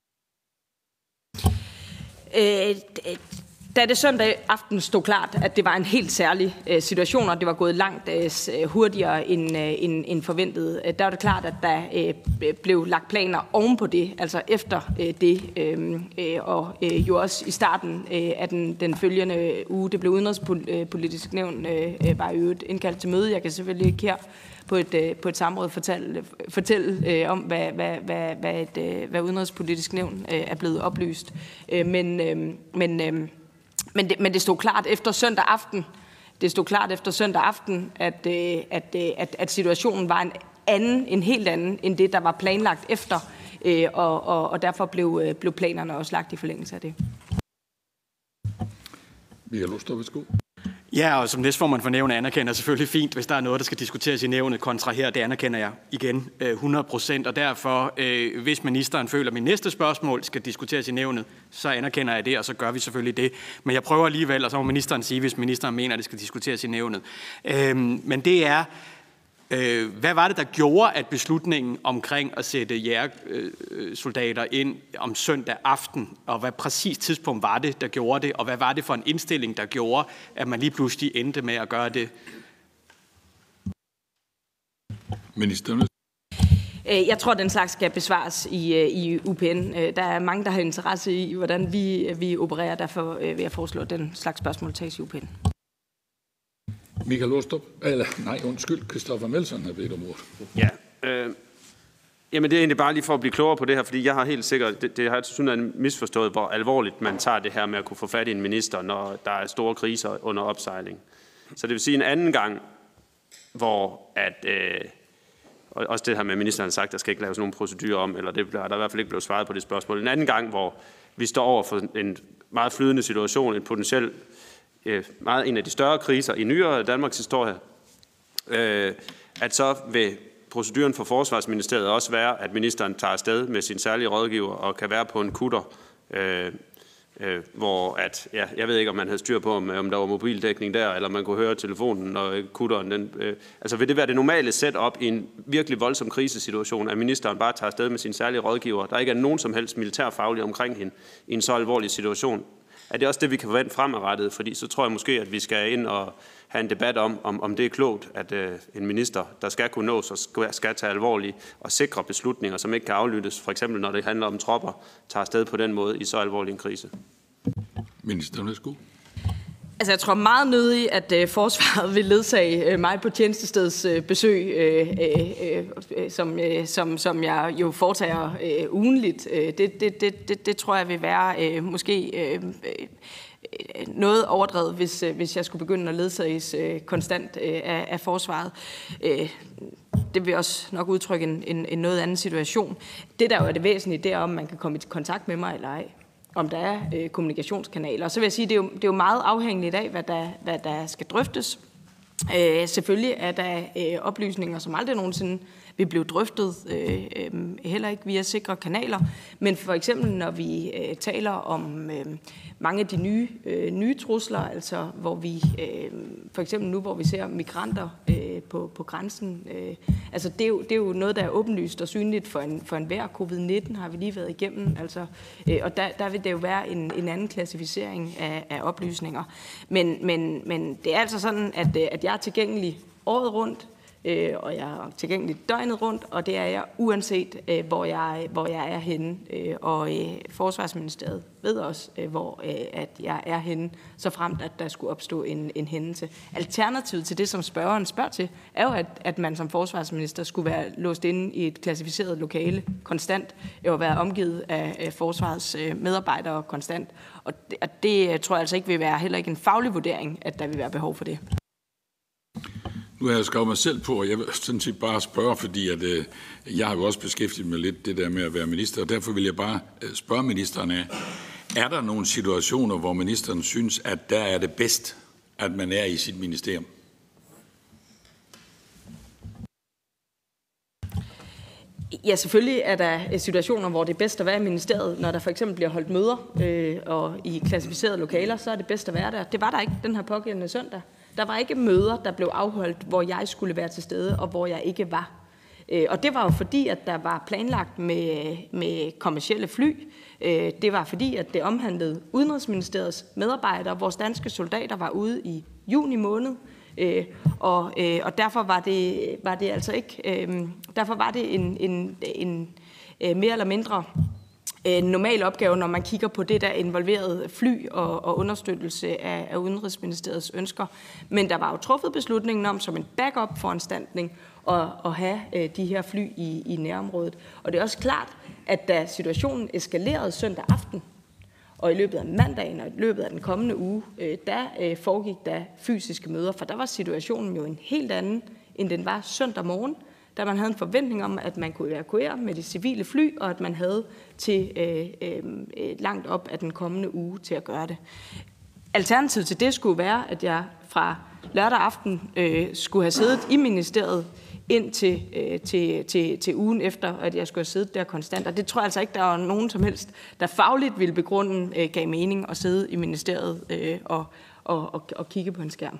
øh, Da det søndag aften stod klart, at det var en helt særlig øh, situation, og det var gået langt øh, hurtigere end, øh, end, end forventet, øh, der var det klart, at der øh, blev lagt planer oven på det, altså efter øh, det, øh, øh, og øh, jo også i starten øh, af den, den følgende uge. Det blev udenrigspolitisk nævn, øh, var jo et indkaldt til møde. Jeg kan selvfølgelig ikke her på et, øh, på et samråd fortælle, fortælle øh, om, hvad, hvad, hvad, hvad, et, øh, hvad udenrigspolitisk nævn øh, er blevet oplyst. Øh, men øh, men øh, Men det, men det stod klart efter søndag aften, det stod klart efter søndag aften, at, at, at, at situationen var en anden, en helt anden, end det, der var planlagt efter, og, og, og derfor blev, blev planerne også lagt i forlængelse af det. Michael Aastrup, værsgo. Ja, og som næstformand for nævnet anerkender selvfølgelig fint, hvis der er noget, der skal diskuteres i nævnet kontra her. Det anerkender jeg igen hundrede procent, og derfor, øh, hvis ministeren føler, at min næste spørgsmål skal diskuteres i nævnet, så anerkender jeg det, og så gør vi selvfølgelig det. Men jeg prøver alligevel, og så må ministeren sige, hvis ministeren mener, at det skal diskuteres i nævnet. Øh, men det er, øh, hvad var det, der gjorde, at beslutningen omkring at sætte jægersoldater ind om søndag aften, og hvad præcis tidspunkt var det, der gjorde det, og hvad var det for en indstilling, der gjorde, at man lige pludselig endte med at gøre det? Ministeren. Jeg tror, den slags skal besvares i, i U P N. Der er mange, der har interesse i, hvordan vi, vi opererer. Derfor vil jeg foreslå, at den slags spørgsmål tages i U P N. Michael Aastrup, eller nej, undskyld, Christoffer Melson har bedt om ordet. Ja, øh, jamen det er egentlig bare lige for at blive klogere på det her, fordi jeg har helt sikkert, det, det har jeg synes, misforstået, hvor alvorligt man tager det her med at kunne få fat i en minister, når der er store kriser under opsejling. Så det vil sige en anden gang, hvor at, øh, og også det her med, ministeren har sagt, der skal ikke laves nogen procedurer om, eller det bliver, der er i hvert fald ikke blevet svaret på det spørgsmål. En anden gang, hvor vi står over for en meget flydende situation, en potentiel meget en af de større kriser i nyere Danmarks historie, øh, at så vil proceduren for Forsvarsministeriet også være, at ministeren tager afsted med sin særlige rådgiver og kan være på en kutter, øh, øh, hvor at, ja, jeg ved ikke, om man havde styr på, om, om der var mobildækning der, eller man kunne høre telefonen, når kutteren, den, øh, altså vil det være det normale setup i en virkelig voldsom krisesituation, at ministeren bare tager afsted med sin særlige rådgiver, der ikke er nogen som helst militærfaglig omkring hende i en så alvorlig situation? Er det også det, vi kan forvente fremadrettet? Fordi så tror jeg måske, at vi skal ind og have en debat om, om, om det er klogt, at øh, en minister, der skal kunne nås og skal, skal tage alvorlige og sikre beslutninger, som ikke kan aflyttes, for eksempel når det handler om tropper, tager afsted på den måde i så alvorlig en krise. Ministeren, værsgo. Altså, jeg tror meget nødigt, at øh, forsvaret vil ledsage øh, mig på tjenestesteds øh, besøg, øh, øh, øh, som, øh, som, som jeg jo foretager øh, ugenligt. Øh, det, det, det, det, det tror jeg vil være øh, måske øh, øh, noget overdrevet, hvis, øh, hvis jeg skulle begynde at ledsages øh, konstant øh, af, af forsvaret. Øh, det vil også nok udtrykke en, en, en noget anden situation. Det, der jo er det væsentlige, det er, om man kan komme i kontakt med mig eller ej. Om der er øh, kommunikationskanaler. Og så vil jeg sige, det er jo, det er jo meget afhængigt af, hvad der, hvad der skal drøftes. Øh, selvfølgelig er der øh, oplysninger, som aldrig nogensinde vil blive drøftet, øh, øh, heller ikke via sikre kanaler. Men for eksempel, når vi øh, taler om øh, mange af de nye, øh, nye trusler, altså hvor vi, øh, for eksempel nu, hvor vi ser migranter øh, på, på grænsen, øh, altså det er, jo, det er jo noget, der er åbenlyst og synligt for, en, for enhver. covid nitten har vi lige været igennem, altså, øh, og der, der vil det jo være en, en anden klassificering af, af oplysninger. Men, men, men det er altså sådan, at, at jeg er tilgængelig året rundt, Øh, og jeg er tilgængelig døgnet rundt, og det er jeg uanset, øh, hvor, jeg, hvor jeg er henne. Øh, og øh, Forsvarsministeriet ved også, øh, hvor øh, at jeg er henne, så fremt at der skulle opstå en, en hændelse. Alternativet til det, som spørgeren spørger til, er jo, at, at man som forsvarsminister skulle være låst inde i et klassificeret lokale konstant, og være omgivet af øh, forsvarets øh, medarbejdere konstant. Og det, og det tror jeg altså ikke vil være heller ikke en faglig vurdering, at der vil være behov for det. Nu har jeg skrevet mig selv på, og jeg vil sådan set bare spørge, fordi at, øh, jeg har jo også beskæftiget mig lidt det der med at være minister, og derfor vil jeg bare øh, spørge ministeren af, er der nogle situationer, hvor ministeren synes, at der er det bedst, at man er i sit ministerium? Ja, selvfølgelig er der situationer, hvor det er bedst at være i ministeriet. Når der for eksempel bliver holdt møder øh, og i klassificerede lokaler, så er det bedst at være der. Det var der ikke den her pågældende søndag. Der var ikke møder, der blev afholdt, hvor jeg skulle være til stede, og hvor jeg ikke var. Øh, og det var jo fordi, at der var planlagt med, med kommercielle fly. Øh, det var fordi, at det omhandlede Udenrigsministeriets medarbejdere. Vores danske soldater var ude i juni måned. Øh, og, øh, og derfor var det, var det altså ikke, øh, derfor var det en, en, en øh, mere eller mindre øh, normal opgave, når man kigger på det, der involverede fly og, og understøttelse af, af Udenrigsministeriets ønsker. Men der var jo truffet beslutningen om, som en backup-foranstaltning, at, at have øh, de her fly i, i nærområdet. Og det er også klart, at da situationen eskalerede søndag aften, og i løbet af mandagen og i løbet af den kommende uge, øh, der øh, foregik der fysiske møder, for der var situationen jo en helt anden, end den var søndag morgen, da man havde en forventning om, at man kunne evakuere med de civile fly, og at man havde til øh, øh, langt op af den kommende uge til at gøre det. Alternativet til det skulle være, at jeg fra lørdag aften øh, skulle have siddet i ministeriet ind til, øh, til, til, til ugen efter, at jeg skulle have siddet der konstant. Og det tror jeg altså ikke, der var nogen som helst, der fagligt ville begrunde, øh, gav mening at sidde i ministeriet øh, og, og, og, og kigge på en skærm.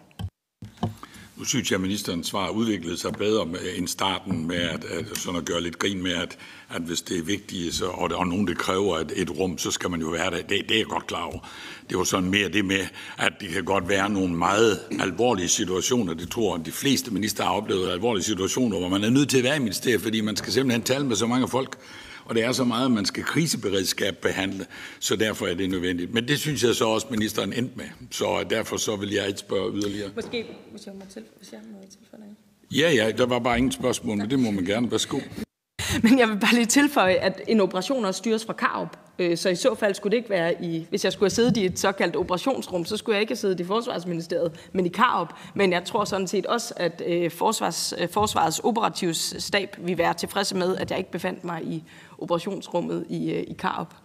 Nu synes jeg, at ministerens svar udviklede sig bedre med, end starten med at, at, sådan at gøre lidt grin med, at, at hvis det er vigtigt, så, og der er nogen, der kræver et, et rum, så skal man jo være der. Det, det er jeg godt klar over. Det var sådan mere det med, at det kan godt være nogle meget alvorlige situationer. Det tror jeg, de fleste minister har oplevet alvorlige situationer, hvor man er nødt til at være i ministeriet, fordi man skal simpelthen tale med så mange folk. Og det er så meget, at man skal kriseberedskab behandle, så derfor er det nødvendigt. Men det synes jeg så også, ministeren endte med. Så derfor så vil jeg ikke spørge yderligere. Måske, hvis jeg må til, hvis jeg må tilføje. Ja, ja, der var bare ingen spørgsmål, men det må man gerne. Værsgo. Men jeg vil bare lige tilføje, at en operation også styres fra Karup. Så i så fald skulle det ikke være i, hvis jeg skulle have siddet i et såkaldt operationsrum, så skulle jeg ikke have siddet i Forsvarsministeriet, men i Karup. Men jeg tror sådan set også, at Forsvars, Forsvarets operative stab vil være tilfredse med, at jeg ikke befandt mig i operationsrummet i, i Karup.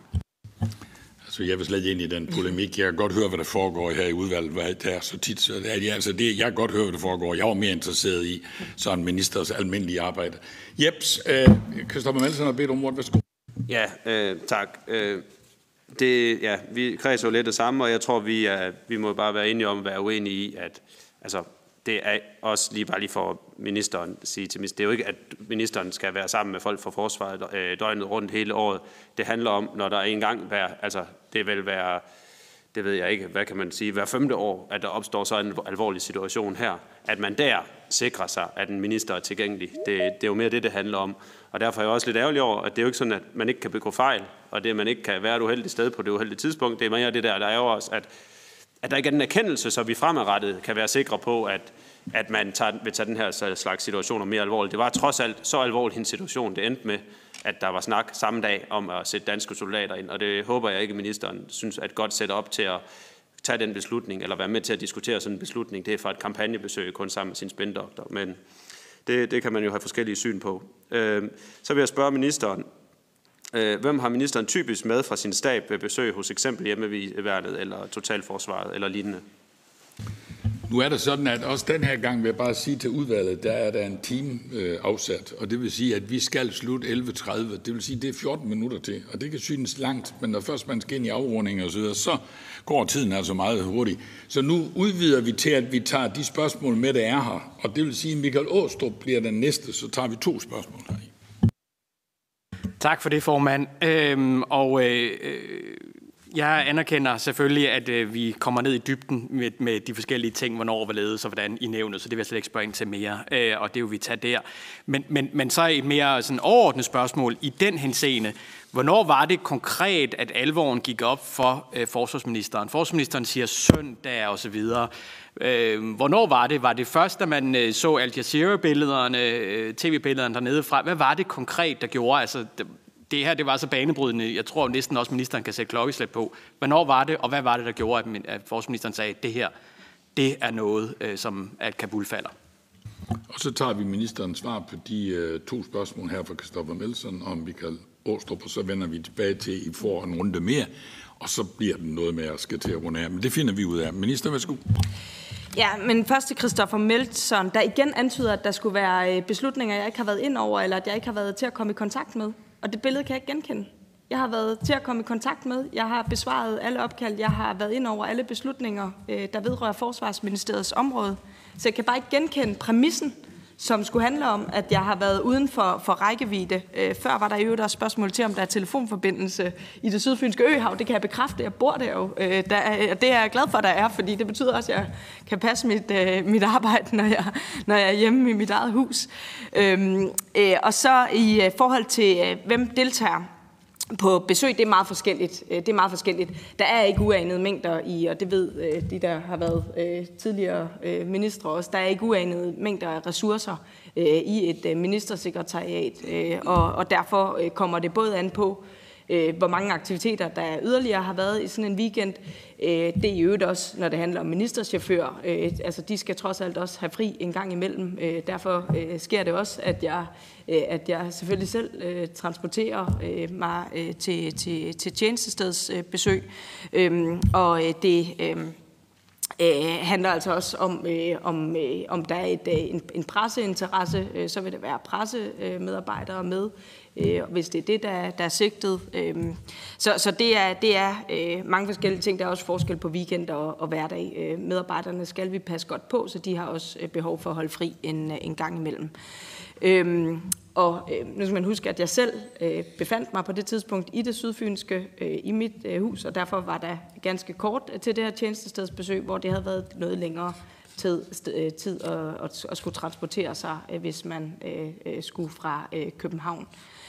Altså, jeg vil slet ind i den polemik. Jeg kan godt høre, hvad der foregår her i udvalget, hvad det er så tit. Så det er, altså det, jeg kan godt høre, hvad der foregår. Jeg var mere interesseret i sådan en ministers almindelige arbejde. Jeps, øh, Christoffer Melson har bedt om ordet. Værsgo. Ja, øh, tak. Øh, det, ja, vi kredser jo lidt det samme, og jeg tror, vi, er, vi må bare være enige om at være uenige i, at altså, det er også lige bare lige for ministeren at sige til ministeren. Det er jo ikke, at ministeren skal være sammen med folk fra forsvaret øh, døgnet rundt hele året. Det handler om, når der engang være, altså det vil være, det ved jeg ikke, hvad kan man sige, hver femte år, at der opstår så en alvorlig situation her, at man der sikrer sig, at en minister er tilgængelig. Det, det er jo mere det, det handler om. Og derfor er jeg også lidt ærgerlig over, at det er jo ikke sådan, at man ikke kan begå fejl, og det, at man ikke kan være et uheldigt sted på det uheldige tidspunkt, det er mere det der, der ærger os, at, at der ikke er den erkendelse, så vi fremadrettet kan være sikre på, at, at man tager, vil tage den her slags situationer mere alvorligt. Det var trods alt så alvorlig en situation, det endte med, at der var snak samme dag om at sætte danske soldater ind, og det håber jeg ikke, ministeren synes er et godt setup til at tage den beslutning, eller være med til at diskutere sådan en beslutning. Det er for et kampagnebesøg kun sammen med sin spindoktor, men det, det kan man jo have forskellige syn på. Øh, så vil jeg spørge ministeren, øh, hvem har ministeren typisk med fra sin stab ved besøg hos eksempel hjemmeværnet eller totalforsvaret eller lignende? Nu er det sådan, at også den her gang vil jeg bare sige til udvalget, der er der en time øh, afsat, og det vil sige, at vi skal slutte elleve tredive. Det vil sige, det er fjorten minutter til, og det kan synes langt, men når først man skal ind i afrunding og så videre, så går tiden altså meget hurtigt. Så nu udvider vi til, at vi tager de spørgsmål med, der er her, og det vil sige, at Michael Aastrup bliver den næste, så tager vi to spørgsmål her. Tak for det, formand. Øhm, og øh, jeg anerkender selvfølgelig, at øh, vi kommer ned i dybden med, med de forskellige ting, hvornår, hvorledes og hvordan i nævnet, så det vil jeg slet ikke spørge ind til mere, øh, og det vil vi tage der. Men, men, men så et mere sådan overordnet spørgsmål i den henseende. Hvornår var det konkret, at alvoren gik op for øh, forsvarsministeren? Forsvarsministeren siger søndag og så videre. Øh, hvornår var det? Var det først, da man øh, så Al Jazeera-billederne, øh, tv-billederne dernede fra? Hvad var det konkret, der gjorde? Altså, det, det her det var så banebrydende. Jeg tror næsten også, ministeren kan sætte klokkeslæt på. Hvornår var det, og hvad var det, der gjorde, at, at forsvarsministeren sagde, at det her det er noget, øh, som at Kabul falder? Og så tager vi ministerens svar på de øh, to spørgsmål her fra Christoffer Melson og Michael Aastrup, og så vender vi tilbage til, at I får en runde mere, og så bliver den noget med at skal til at runde af. Men det finder vi ud af. Minister, værsgo. Ja, men først til Christoffer Melson, der igen antyder, at der skulle være beslutninger, jeg ikke har været ind over, eller at jeg ikke har været til at komme i kontakt med. Og det billede kan jeg ikke genkende. Jeg har været til at komme i kontakt med. Jeg har besvaret alle opkald. Jeg har været ind over alle beslutninger, der vedrører Forsvarsministeriets område. Så jeg kan bare ikke genkende præmissen, som skulle handle om, at jeg har været uden for, for rækkevidde. Øh, før var der jo der spørgsmål til, om der er telefonforbindelse i det sydfynske øhav. Det kan jeg bekræfte, jeg bor der jo. Øh, der er, det er jeg glad for, der er, fordi det betyder også, at jeg kan passe mit, øh, mit arbejde, når jeg, når jeg er hjemme i mit eget hus. Øh, øh, og så i forhold til, øh, hvem deltager på besøg, det er meget forskelligt. Det er meget forskelligt. Der er ikke uanede mængder i, og det ved de, der har været tidligere ministre også, der er ikke uanede mængder af ressourcer i et ministersekretariat, og, og derfor kommer det både an på, hvor mange aktiviteter, der yderligere har været i sådan en weekend. Det er i øvrigt også, når det handler om ministerchauffør. Altså, de skal trods alt også have fri en gang imellem. Derfor sker det også, at jeg, at jeg selvfølgelig selv transporterer mig til, til, til tjenestestedsbesøg. Og det handler altså også om, om, om der er et, en, en presseinteresse, så vil det være pressemedarbejdere med, hvis det er det, der, der er sigtet. Så, så det er, det er mange forskellige ting. Der er også forskel på weekend og, og hverdag. Medarbejderne skal vi passe godt på, så de har også behov for at holde fri en, en gang imellem. Og nu skal man huske, at jeg selv befandt mig på det tidspunkt i det sydfynske, i mit hus, og derfor var der ganske kort til det her tjenestestedsbesøg, hvor det havde været noget længere tid, tid at, at skulle transportere sig, hvis man skulle fra København.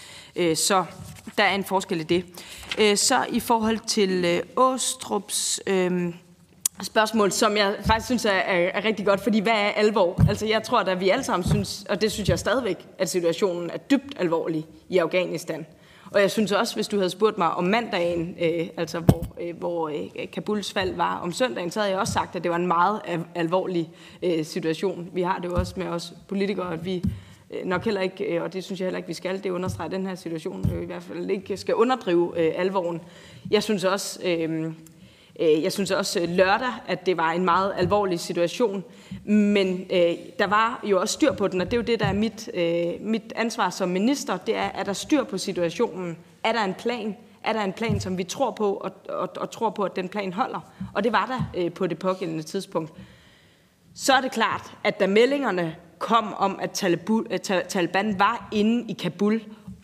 Så der er en forskel i det. Så i forhold til Aastrups spørgsmål, som jeg faktisk synes er, er, er rigtig godt, fordi hvad er alvor? Altså jeg tror, at vi alle sammen synes, og det synes jeg stadigvæk, at situationen er dybt alvorlig i Afghanistan. Og jeg synes også, hvis du havde spurgt mig om mandagen, øh, altså hvor, øh, hvor øh, Kabuls fald var om søndagen, så havde jeg også sagt, at det var en meget alvorlig øh, situation. Vi har det jo også med os politikere, at vi øh, nok heller ikke, øh, og det synes jeg heller ikke, vi skal, det understreger den her situation, øh, i hvert fald ikke skal underdrive øh, alvoren. Jeg synes også... Øh, Jeg synes også lørdag, at det var en meget alvorlig situation, men øh, der var jo også styr på den, og det er jo det, der er mit, øh, mit ansvar som minister, det er, er der styr på situationen? Er der en plan? Er der en plan, som vi tror på, og, og, og tror på, at den plan holder? Og det var der øh, på det pågældende tidspunkt. Så er det klart, at da meldingerne kom om, at Taliban var inde i Kabul,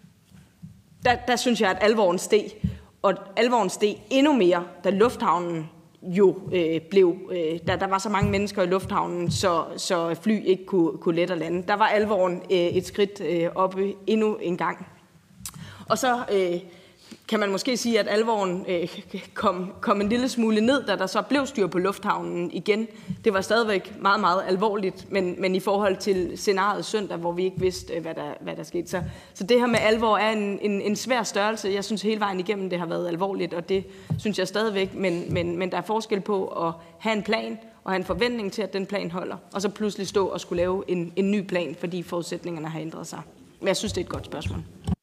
der, der synes jeg, at alvoren steg. Og alvoren steg endnu mere, da lufthavnen jo øh, blev, øh, da der var så mange mennesker i lufthavnen, så, så fly ikke kunne, kunne lette og lande. Der var alvoren øh, et skridt øh, oppe endnu en gang. Og så øh, kan man måske sige, at alvoren øh, kom, kom en lille smule ned, da der så blev styr på lufthavnen igen. Det var stadigvæk meget, meget alvorligt, men, men i forhold til scenariet søndag, hvor vi ikke vidste, hvad der, hvad der skete. Så, så det her med alvor er en, en, en svær størrelse. Jeg synes hele vejen igennem, det har været alvorligt, og det synes jeg stadigvæk. Men, men, men der er forskel på at have en plan og have en forventning til, at den plan holder, og så pludselig stå og skulle lave en, en ny plan, fordi forudsætningerne har ændret sig. Men jeg synes, det er et godt spørgsmål.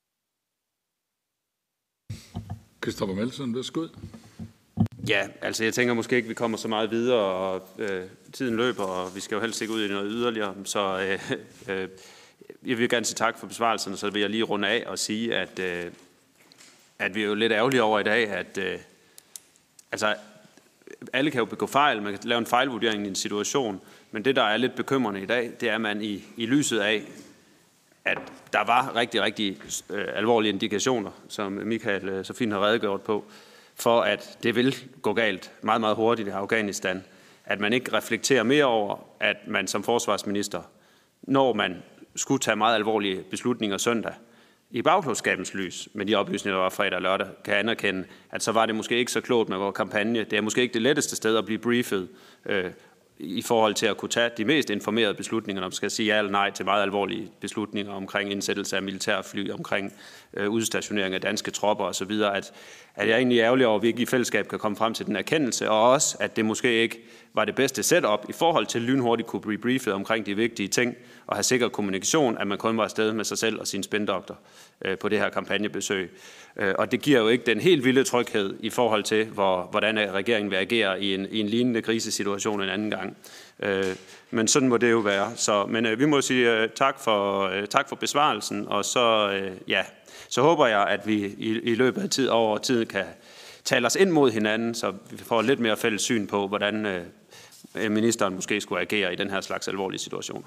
Christoffer Melson, værsgo. Ja, altså jeg tænker måske ikke, vi kommer så meget videre, og øh, tiden løber, og vi skal jo helst ikke ud i noget yderligere. Så øh, øh, jeg vil gerne sige tak for besvarelsen, så vil jeg lige runde af og sige, at, øh, at vi er jo lidt ærgerlige over i dag, at øh, altså, alle kan jo begå fejl, man kan lave en fejlvurdering i en situation, men det, der er lidt bekymrende i dag, det er, at man i, i lyset af, at der var rigtig, rigtig øh, alvorlige indikationer, som Michael øh, så fint har redegjort på, for at det vil gå galt meget, meget hurtigt i Afghanistan. At man ikke reflekterer mere over, at man som forsvarsminister, når man skulle tage meget alvorlige beslutninger søndag, i bagklogskabens lys, med de oplysninger, der var fredag og lørdag, kan anerkende, at så var det måske ikke så klogt med vores kampagne. Det er måske ikke det letteste sted at blive briefet, øh, i forhold til at kunne tage de mest informerede beslutninger, når man skal sige ja eller nej til meget alvorlige beslutninger omkring indsættelse af militærfly, omkring øh, udstationering af danske tropper osv., at, at jeg er egentlig ærgerlig over, at vi ikke i fællesskab kan komme frem til den erkendelse, og også, at det måske ikke var det bedste setup i forhold til lynhurtigt kunne blive briefet omkring de vigtige ting, og have sikker kommunikation, at man kun var afsted med sig selv og sin spindoktor øh, på det her kampagnebesøg. Øh, og det giver jo ikke den helt vilde tryghed i forhold til, hvor, hvordan regeringen vil agere i en, i en lignende krisesituation en anden gang. omkring. Øh, men sådan må det jo være. Så, men øh, vi må sige øh, tak, for, øh, tak for besvarelsen, og så, øh, ja, så håber jeg, at vi i, i løbet af tid over tid kan tale os ind mod hinanden, så vi får lidt mere fælles syn på, hvordan øh, ministeren måske skulle agere i den her slags alvorlige situationer.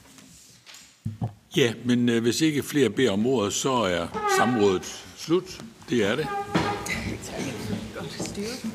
Ja, men øh, hvis ikke flere beder om ordet, så er samrådet slut. Det er det.